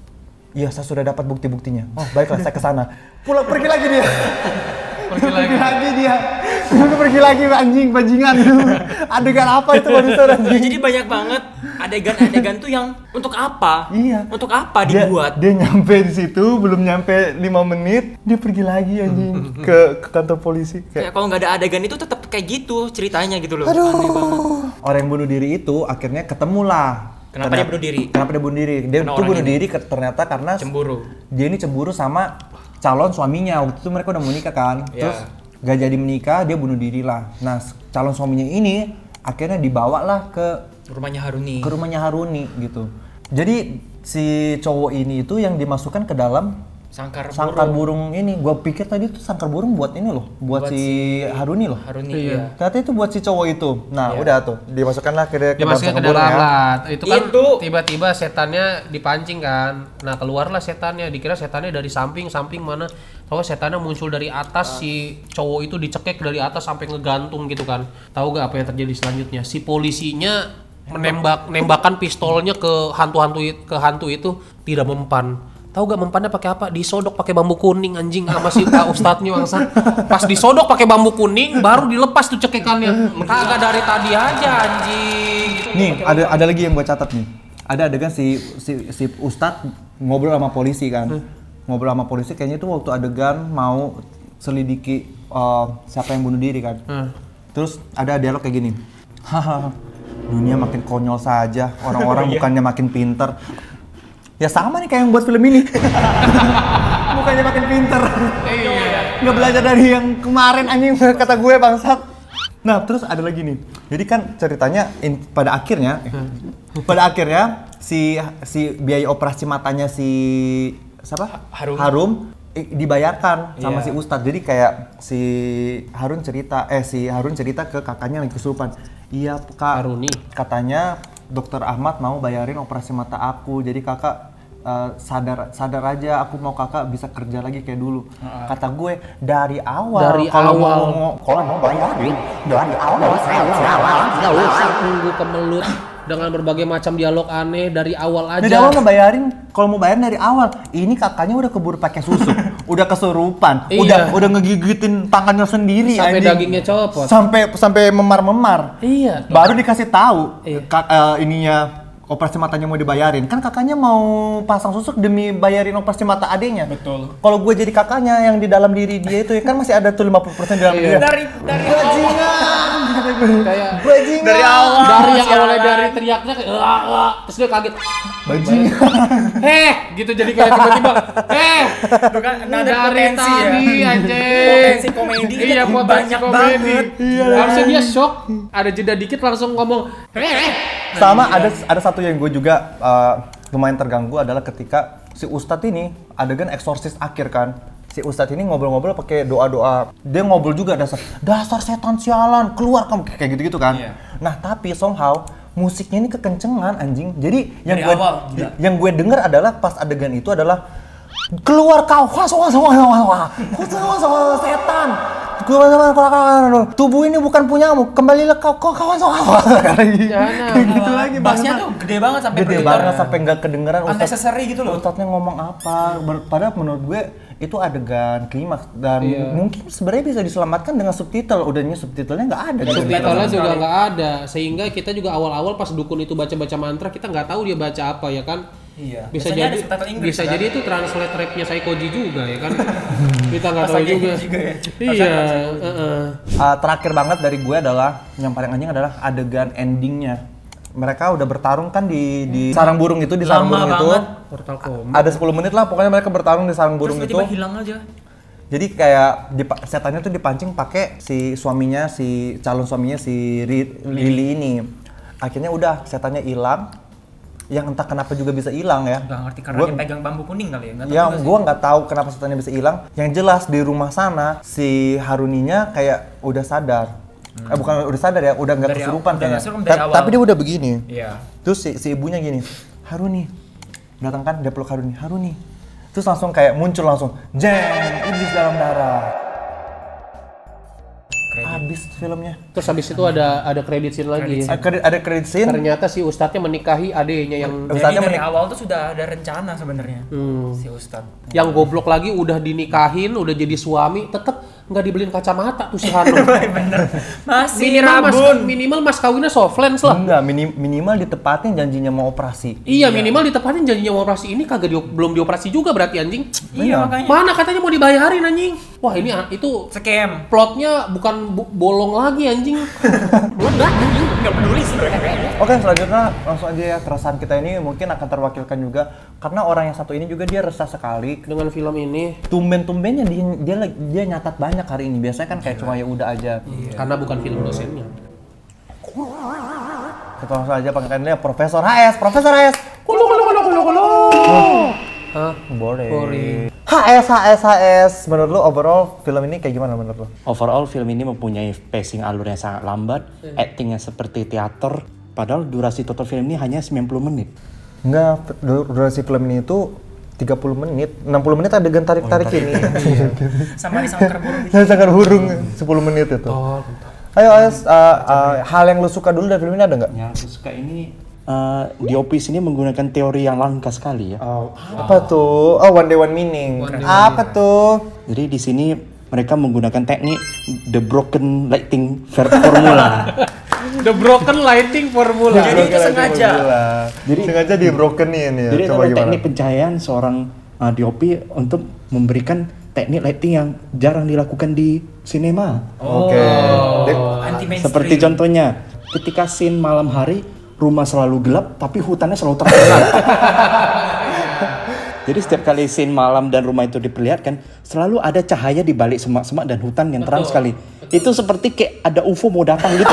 Iya, saya sudah dapat bukti-buktinya. Oh, baiklah, saya ke sana. Pulang pergi lagi dia. Pergi lagi. lagi dia. Udah pergi lagi anjing bajingan. Adegan apa itu barusan Ya, anjing? jadi banyak banget adegan-adegan tuh yang untuk apa? Iya. Untuk apa Dia, dibuat? dia nyampe di situ belum nyampe lima menit, dia pergi lagi anjing ke, ke kantor polisi. Kayak Kayak kalau nggak ada adegan itu tetap kayak gitu ceritanya gitu loh. Aneh banget. orang yang bunuh diri itu akhirnya ketemulah. Kenapa dia bunuh diri? Kenapa dia bunuh diri? Dia Karena itu orang bunuh ini. diri ke- ternyata karena Cemburu. dia ini cemburu sama calon suaminya. Waktu itu mereka udah mau nikah kan. Iya. Terus gak jadi menikah, dia bunuh diri lah. Nah, calon suaminya ini akhirnya dibawa lah ke Rumahnya Haruni. ke rumahnya Haruni gitu. Jadi si cowok ini itu yang dimasukkan ke dalam Sangkar, sangkar burung. burung ini. Gua pikir tadi itu sangkar burung buat ini loh, buat, Buat si, si- Haruni loh. Haruni Iya. iya. Ternyata itu buat si cowok itu. Nah, Iya. udah tuh dimasukkanlah ke, ke Dia masukin ke sangkar burung dalam ya. lah. Itu kan Itu. tiba-tiba setannya dipancing kan. Nah, keluarlah setannya. Dikira setannya dari samping, samping mana? Tahu setannya muncul dari atas, si cowok itu dicekek dari atas sampai ngegantung gitu kan. Tahu gak apa yang terjadi selanjutnya? Si polisinya menembak nembakan pistolnya ke hantu-hantu it- ke hantu itu tidak mempan. Tahu gak mempannya pakai apa? Disodok pakai bambu kuning anjing sama si Pak Ustadznya bangsa. Pas disodok pakai bambu kuning baru dilepas tuh cekekannya. Kagak dari tadi aja anjing. Nih, ada ada lagi yang gua catat nih. Ada adegan si si si Ustadz ngobrol sama polisi kan. Ngobrol sama polisi kayaknya itu waktu adegan mau selidiki uh, siapa yang bunuh diri kan. Hmm. Terus ada dialog kayak gini. Hahaha. Dunia makin konyol saja, orang-orang bukannya makin pinter. Ya sama nih kayak yang buat film ini. Bukannya makin pinter. Nggak belajar dari yang kemarin anjing kata gue bangsat. Nah terus ada lagi nih. Jadi kan ceritanya in- pada akhirnya, eh, pada akhirnya si si biaya operasi matanya si siapa? Harum. Harum i- dibayarkan sama Iya. si Ustadz. Jadi kayak si Harun cerita, eh si Harun cerita ke kakaknya lagi kesurupan. Iya kak. Haruni. Katanya dokter Ahmad mau bayarin operasi mata aku. Jadi kakak uh, sadar sadar aja aku mau kakak bisa kerja lagi kayak dulu. Kata gue dari awal. Dari kalau awal. mau kalau mau bayarin dari awal. Nggak usah nunggu kemelut dengan berbagai macam dialog aneh dari awal aja. Dari awal ngebayarin, kalau mau bayar dari awal, ini kakaknya udah keburu pakai susu, udah kesurupan, Iya. udah udah ngegigitin tangannya sendiri, Sampai anjing. dagingnya copot. sampai sampai memar-memar. Iya. Baru dikasih tahu Iya. kak, eh, ininya operasi matanya mau dibayarin. Kan kakaknya mau pasang susuk demi bayarin operasi mata adiknya. Betul. Kalau gue jadi kakaknya yang di dalam diri dia itu ya kan masih ada tuh lima puluh persen di dalam Iya. dia. Dari dari awal. Kayak Bajingan. Dari awal. dari yang sialan. awalnya dari teriaknya kayak "Ah, ah," terus dia kaget. Bajingan. Heh, gitu jadi kayak tiba-tiba, "Eh, Bukan nah, ada dari potensi tadi ya. anjing." Potensi komedi Iya, kan potensi banyak komedi. banget. Iya. Harusnya dia shock, ada jeda dikit langsung ngomong, "Eh." Sama ada ada satu yang gue juga uh, lumayan terganggu adalah ketika si Ustadz ini adegan eksorsis akhir kan. Si Ustadz ini ngobrol-ngobrol pakai doa-doa. Dia ngobrol juga dasar dasar setan sialan, keluar kamu kayak gitu-gitu kan. Iya. Nah, tapi somehow musiknya ini kekencengan anjing. Jadi yang Dari gue awal, gila. yang gue denger adalah pas adegan itu adalah keluar kau, wah wah wah wah wah wah setan. Keluar keluar tubuh ini bukan punyamu, kembalilah kau kau kawan wah gitu lagi. Bassnya tuh gede banget sampai Gede kedengeran. banget sampai nggak kedengeran Ustadz. Unnecessary gitu loh. Ustadznya ngomong apa? Ber- Padahal menurut gue itu adegan klimaks dan Iya. mungkin sebenarnya bisa diselamatkan dengan subtitle. Udahnya subtitlenya nggak ada. gitu. Subtitlenya sama juga sekali. nggak ada, sehingga kita juga awal-awal pas dukun itu baca-baca mantra kita nggak tahu dia baca apa ya kan. Iya. Bisa Biasanya jadi ada subtitle Inggris, bisa kan? jadi itu translate rapnya Saikoji juga ya kan. Kita nggak tahu Pas lagi juga. juga ya. Iya. heeh. Uh, terakhir banget dari gue adalah yang paling anjing adalah adegan endingnya. Mereka udah bertarung kan di di sarang burung itu di sarang Lama burung itu. banget. Portal Kombat. Ada sepuluh menit lah pokoknya mereka bertarung di sarang Terus burung itu. tiba-tiba hilang aja. Jadi kayak dipa- setannya tuh dipancing pakai si suaminya, si calon suaminya si Ri- Lily ini. Akhirnya udah setannya hilang. Yang entah kenapa juga bisa hilang ya. Gak ngerti karena Gua- dia pegang bambu kuning kali ya. Nggak tahu Yang juga sih. gua nggak tahu kenapa setannya bisa hilang. Yang jelas di rumah sana si Haruninya kayak udah sadar. Eh bukan udah sadar ya, udah nggak Dari kesurupan aw- udah kayaknya. nggak kesurupan dari Ta- awal. Tapi dia udah begini. Iya. Terus si, si ibunya gini, Haruni, datang kan dia peluk Haruni, Haruni. Terus langsung kayak muncul langsung, jeng, iblis dalam darah. Habis filmnya. Terus habis itu ada ada credit scene lagi. Ada credit, ada credit scene. Ternyata si Ustadznya menikahi adenya yang Jadi Ustadznya dari menik- awal tuh sudah ada rencana sebenarnya Hmm. si Ustadz. yang goblok lagi udah dinikahin, udah jadi suami, tetep nggak dibeliin kacamata tuh si Hanum. Bener. Masih minimal mas, rabun. minimal mas kawinnya soft lens lah. Enggak, minim- minimal ditepatin janjinya mau operasi. Iya, minimal ditepatin janjinya mau operasi ini kagak di, belum dioperasi juga berarti anjing. Iya makanya. Mana katanya mau dibayarin anjing? Wah ini ah, itu Scam. plotnya bukan bu- bolong lagi anjing. Meledak anjing. Nggak peduli sebenarnya. Oke, selanjutnya langsung aja ya, keresahan kita ini mungkin akan terwakilkan juga karena orang yang satu ini juga dia resah sekali. Dengan film ini Tumben-tumbennya dia dia lagi- dia nyatat banyak hari ini. Biasanya kan kayak cuma ya udah aja. karena bukan film dosennya. Kita langsung aja panggilnya Profesor H S, Profesor H S. Kulo kulo kulo kulo kulo. Hah? Boleh. Boleh. H S, H S, H S. Menurut lu overall film ini kayak gimana menurut lu? Overall film ini mempunyai pacing alur yang sangat lambat, actingnya seperti teater, padahal durasi total film ini hanya sembilan puluh menit. Enggak, dur- durasi film ini itu tiga puluh menit, enam puluh menit adegan tarik-tarik ini. Sama disangkar burung. Saya sangat burung sepuluh menit itu. Oh, Ayo, As, uh, uh, hal yang lu suka dulu dari film ini ada nggak? Yang aku suka ini uh, D O P sini menggunakan teori yang langka sekali ya. Oh, apa tuh? Oh, one day one meaning. One day, apa tuh? Jadi di sini mereka menggunakan teknik the broken lighting ver- formula. The broken lighting formula. Jadi itu sengaja. Jadi sengaja di brokenin ya. Jadi itu Coba ada gimana? teknik pencahayaan seorang uh, D O P untuk memberikan teknik lighting yang jarang dilakukan di sinema. Oke. Dek, Anti mainstream. Seperti contohnya, ketika scene malam hari, rumah selalu gelap, tapi hutannya selalu terang. Jadi setiap kali scene malam dan rumah itu diperlihatkan, selalu ada cahaya di balik semak-semak dan hutan yang terang sekali. Itu seperti kayak ada U F O mau datang gitu.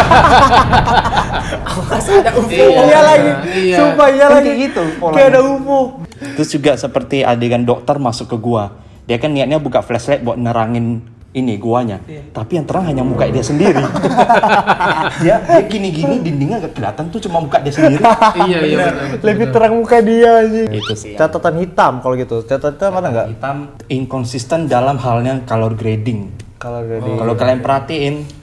Ada U F O. Iya lagi. Iya. Sumpah iya Kan lagi. kayak gitu Kayak polanya. ada U F O. Terus juga seperti adegan dokter masuk ke gua. Dia kan niatnya buka flashlight buat nerangin ini guanya. Tapi yang terang hanya muka dia sendiri. dia dia gini-gini dindingnya gak kelihatan tuh cuma muka dia sendiri. Iya iya benar. Lebih terang muka dia aja. Itu sih. Catatan hitam kalau gitu. Catatan hitam ada nggak? Hitam inkonsisten dalam halnya color grading. Kalau dari Kalau kalian perhatiin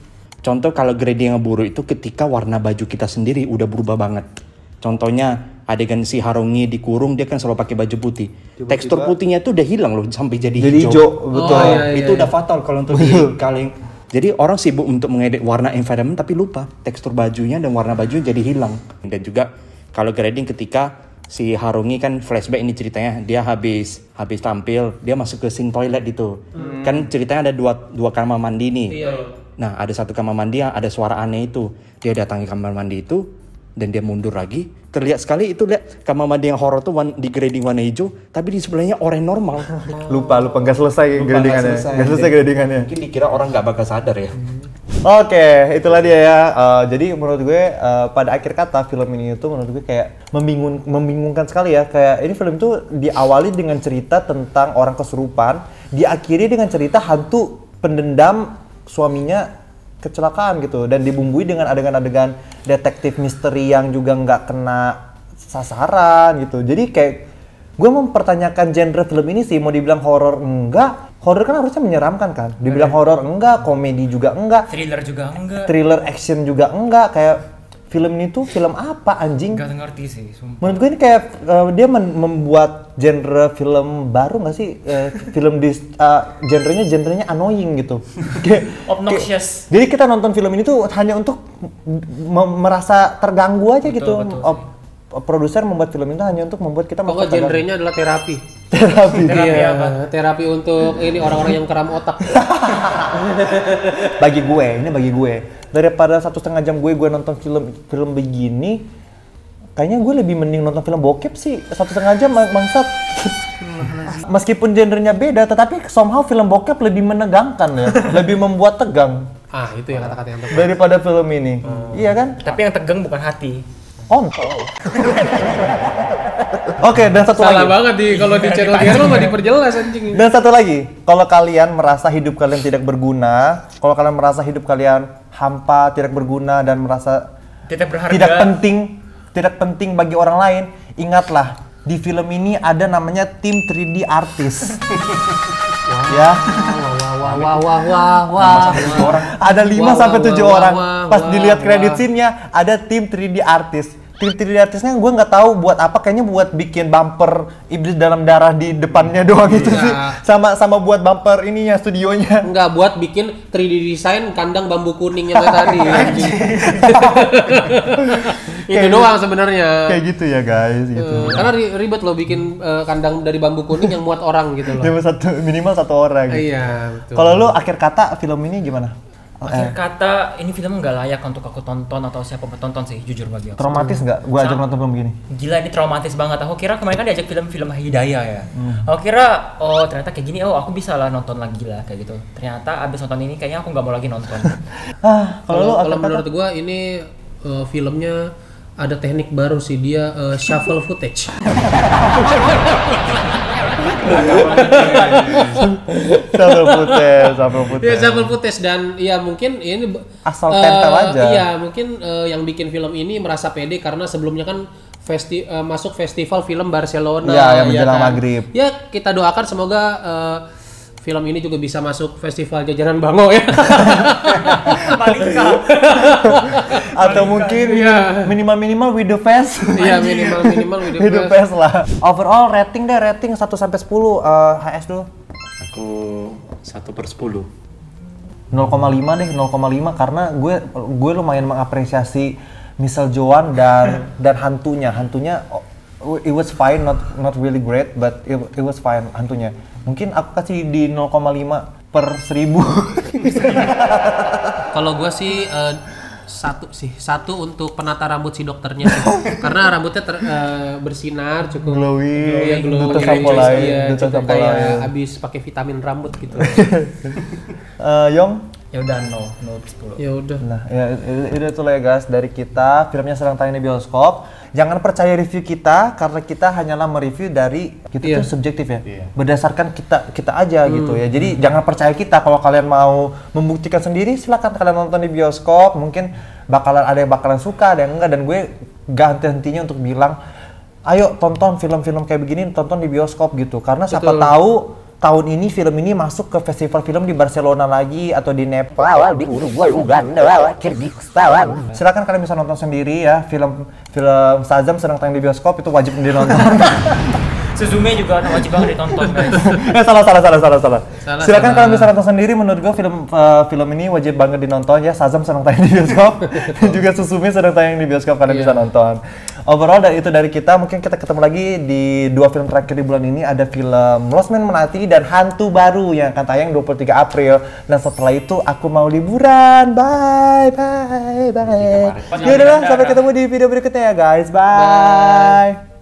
Contoh kalau grading yang buruk itu ketika warna baju kita sendiri udah berubah banget. Contohnya adegan si Harungi dikurung, dia kan selalu pakai baju putih. Tiba-tiba, tekstur putihnya tuh udah hilang loh sampai jadi, jadi hijau. hijau. Betul. Oh, iya, iya, itu iya. udah fatal kalau untuk di kaleng. Jadi orang sibuk untuk mengedit warna environment tapi lupa tekstur bajunya dan warna baju jadi hilang. Dan juga kalau grading ketika si Harungi kan flashback ini ceritanya, dia habis habis tampil, dia masuk ke scene toilet gitu. Hmm. Kan ceritanya ada dua dua kamar mandi nih. Iya. Nah, ada satu kamar mandi yang ada suara aneh itu. Dia datangi kamar mandi itu dan dia mundur lagi. Terlihat sekali itu, lihat kamar mandi yang horor tuh di grading warna hijau, tapi di sebelahnya oranye normal. lupa lupa nggak selesai lupa, gradingannya. Nggak selesai gradingannya. Mungkin dikira orang nggak bakal sadar ya. Hmm. Oke, okay, itulah dia ya. Uh, jadi menurut gue uh, pada akhir kata film ini itu menurut gue kayak membingung, membingungkan sekali ya. Kayak ini film itu diawali dengan cerita tentang orang kesurupan, diakhiri dengan cerita hantu pendendam suaminya kecelakaan gitu, dan dibumbui dengan adegan-adegan detektif misteri yang juga nggak kena sasaran gitu. Jadi kayak gue mempertanyakan genre film ini sih, mau dibilang horor enggak, horor kan harusnya menyeramkan kan, dibilang horor enggak, komedi juga enggak, thriller juga enggak, thriller action juga enggak. Kayak film ini tuh film apa anjing? Gak ngerti sih, sumpah. Menurut gue ini kayak uh, dia men- membuat genre film baru nggak sih? Uh, film dis, uh, genrenya genrenya annoying gitu. Kayak, obnoxious. Kayak, jadi kita nonton film ini tuh hanya untuk m- merasa terganggu aja betul, gitu. Betul, Op- produser membuat film itu hanya untuk membuat kita pokoknya genrenya adalah terapi. Terapi. Terapi iya, apa? Terapi untuk ini orang-orang yang keram otak. Bagi gue, ini bagi gue. Daripada satu setengah jam gue gue nonton film film begini, kayaknya gue lebih mending nonton film bokep sih. Satu setengah jam bangsat. Meskipun genrenya beda, tetapi somehow film bokep lebih menegangkan ya, lebih membuat tegang. Ah, itu ya kata-kata yang tepat. Daripada film ini. Hmm. Iya kan? Tapi yang tegang bukan hati. Kontol. Oke, dan satu Salah lagi. Salah banget di kalau di channel dia lo nggak diperjelas anjing. Dan satu lagi, kalau kalian merasa hidup kalian tidak berguna, kalau kalian merasa hidup kalian hampa, tidak berguna dan merasa tidak berharga, tidak penting, tidak penting bagi orang lain, ingatlah di film ini ada namanya tim three D artist. Ya. Wah wah wah wah wah. Ada lima sampai tujuh orang. Pas dilihat credit scene-nya ada tim three D artist. Tim three D artistnya gue nggak tahu buat apa, kayaknya buat bikin bumper iblis dalam darah di depannya doang itu sih. Sama sama buat bumper ininya studionya. Enggak, buat bikin three D design kandang bambu kuning yang tadi. Itu doang sebenarnya. Kayak gitu ya guys gitu. Uh, karena ri- ribet loh bikin uh, kandang dari bambu kuning yang muat orang gitu loh. Minimal satu minimal satu orang gitu. Iya, betul. Kalau lu akhir kata film ini gimana? Akhir kata ini film nggak layak untuk aku tonton atau siapa tonton sih, jujur bagi aku. Traumatis nggak? Gue ajak nonton film begini. Gila, ini traumatis banget. Aku kira kemarin kan diajak film-film Hidayah ya. Hmm. Aku kira oh ternyata kayak gini, oh aku bisa lah nonton lagi lah kayak gitu. Ternyata abis nonton ini kayaknya aku nggak mau lagi nonton. ah, kalau kalau menurut gue ini uh, filmnya ada teknik baru sih, dia uh, shuffle footage. Shuffle footage, shuffle footage. Ya, shuffle footage dan ya mungkin ini asal uh, tempel aja. Iya, mungkin uh, yang bikin film ini merasa pede karena sebelumnya kan festi uh, masuk festival film Barcelona. Ya, yang menjelang ya kan? maghrib. Ya, kita doakan semoga uh, film ini juga bisa masuk festival jajanan Bango ya. Atau mungkin ya. minimal-minimal with the fest. Iya, minimal-minimal with the fest. With the fest lah. Overall rating deh, rating satu sampai sepuluh uh, H S dulu. Aku satu per sepuluh. nol koma lima deh, nol koma lima karena gue gue lumayan mengapresiasi Michelle Joan dan dan hantunya. Hantunya it was fine, not not really great, but it, it was fine hantunya. Mungkin aku kasih di nol koma lima per seribu. Kalau gue sih uh, satu sih, satu untuk penata rambut si dokternya sih. Karena rambutnya ter, uh, bersinar cukup glowing, ya, glowing, duta sampo lain, iya, duta cukup sampo kayak lain. abis pakai vitamin rambut gitu. uh, Yong? Ya udah nol, nol per sepuluh. Ya udah. Nah, ya itu itu lah ya guys dari kita. Filmnya sedang tayang di bioskop. Jangan percaya review kita karena kita hanyalah mereview dari kita iya. tuh subjektif ya. Iya. Berdasarkan kita kita aja hmm. gitu ya. Jadi hmm. jangan percaya kita. Kalau kalian mau membuktikan sendiri silakan kalian nonton di bioskop. Mungkin bakalan ada yang bakalan suka, ada yang enggak, dan gue gak henti-hentinya untuk bilang ayo tonton film-film kayak begini, tonton di bioskop gitu. Karena siapa Betul. tahu tahun ini film ini masuk ke festival film di Barcelona lagi atau di Nepal. Awal di Uruguay, Uganda, Kyrgyzstan. Silakan kalian bisa nonton sendiri ya. Film film Shazam sedang tayang di bioskop, itu wajib ditonton. Suzume juga wajib banget ditonton guys. eh salah salah salah salah salah. Salah, Silakan salah. kalian bisa nonton sendiri. Menurut gua film uh, film ini wajib banget ditonton ya. Shazam sedang tayang di bioskop dan juga Suzume sedang tayang di bioskop, kalian Iya. bisa nonton. Overall dari itu dari kita, mungkin kita ketemu lagi di dua film terakhir di bulan ini. Ada film Lost Man Menanti dan Hantu Baru yang akan tayang dua puluh tiga April. Dan setelah itu aku mau liburan. Bye bye bye. Ya udah, sampai ketemu di video berikutnya ya guys. Bye.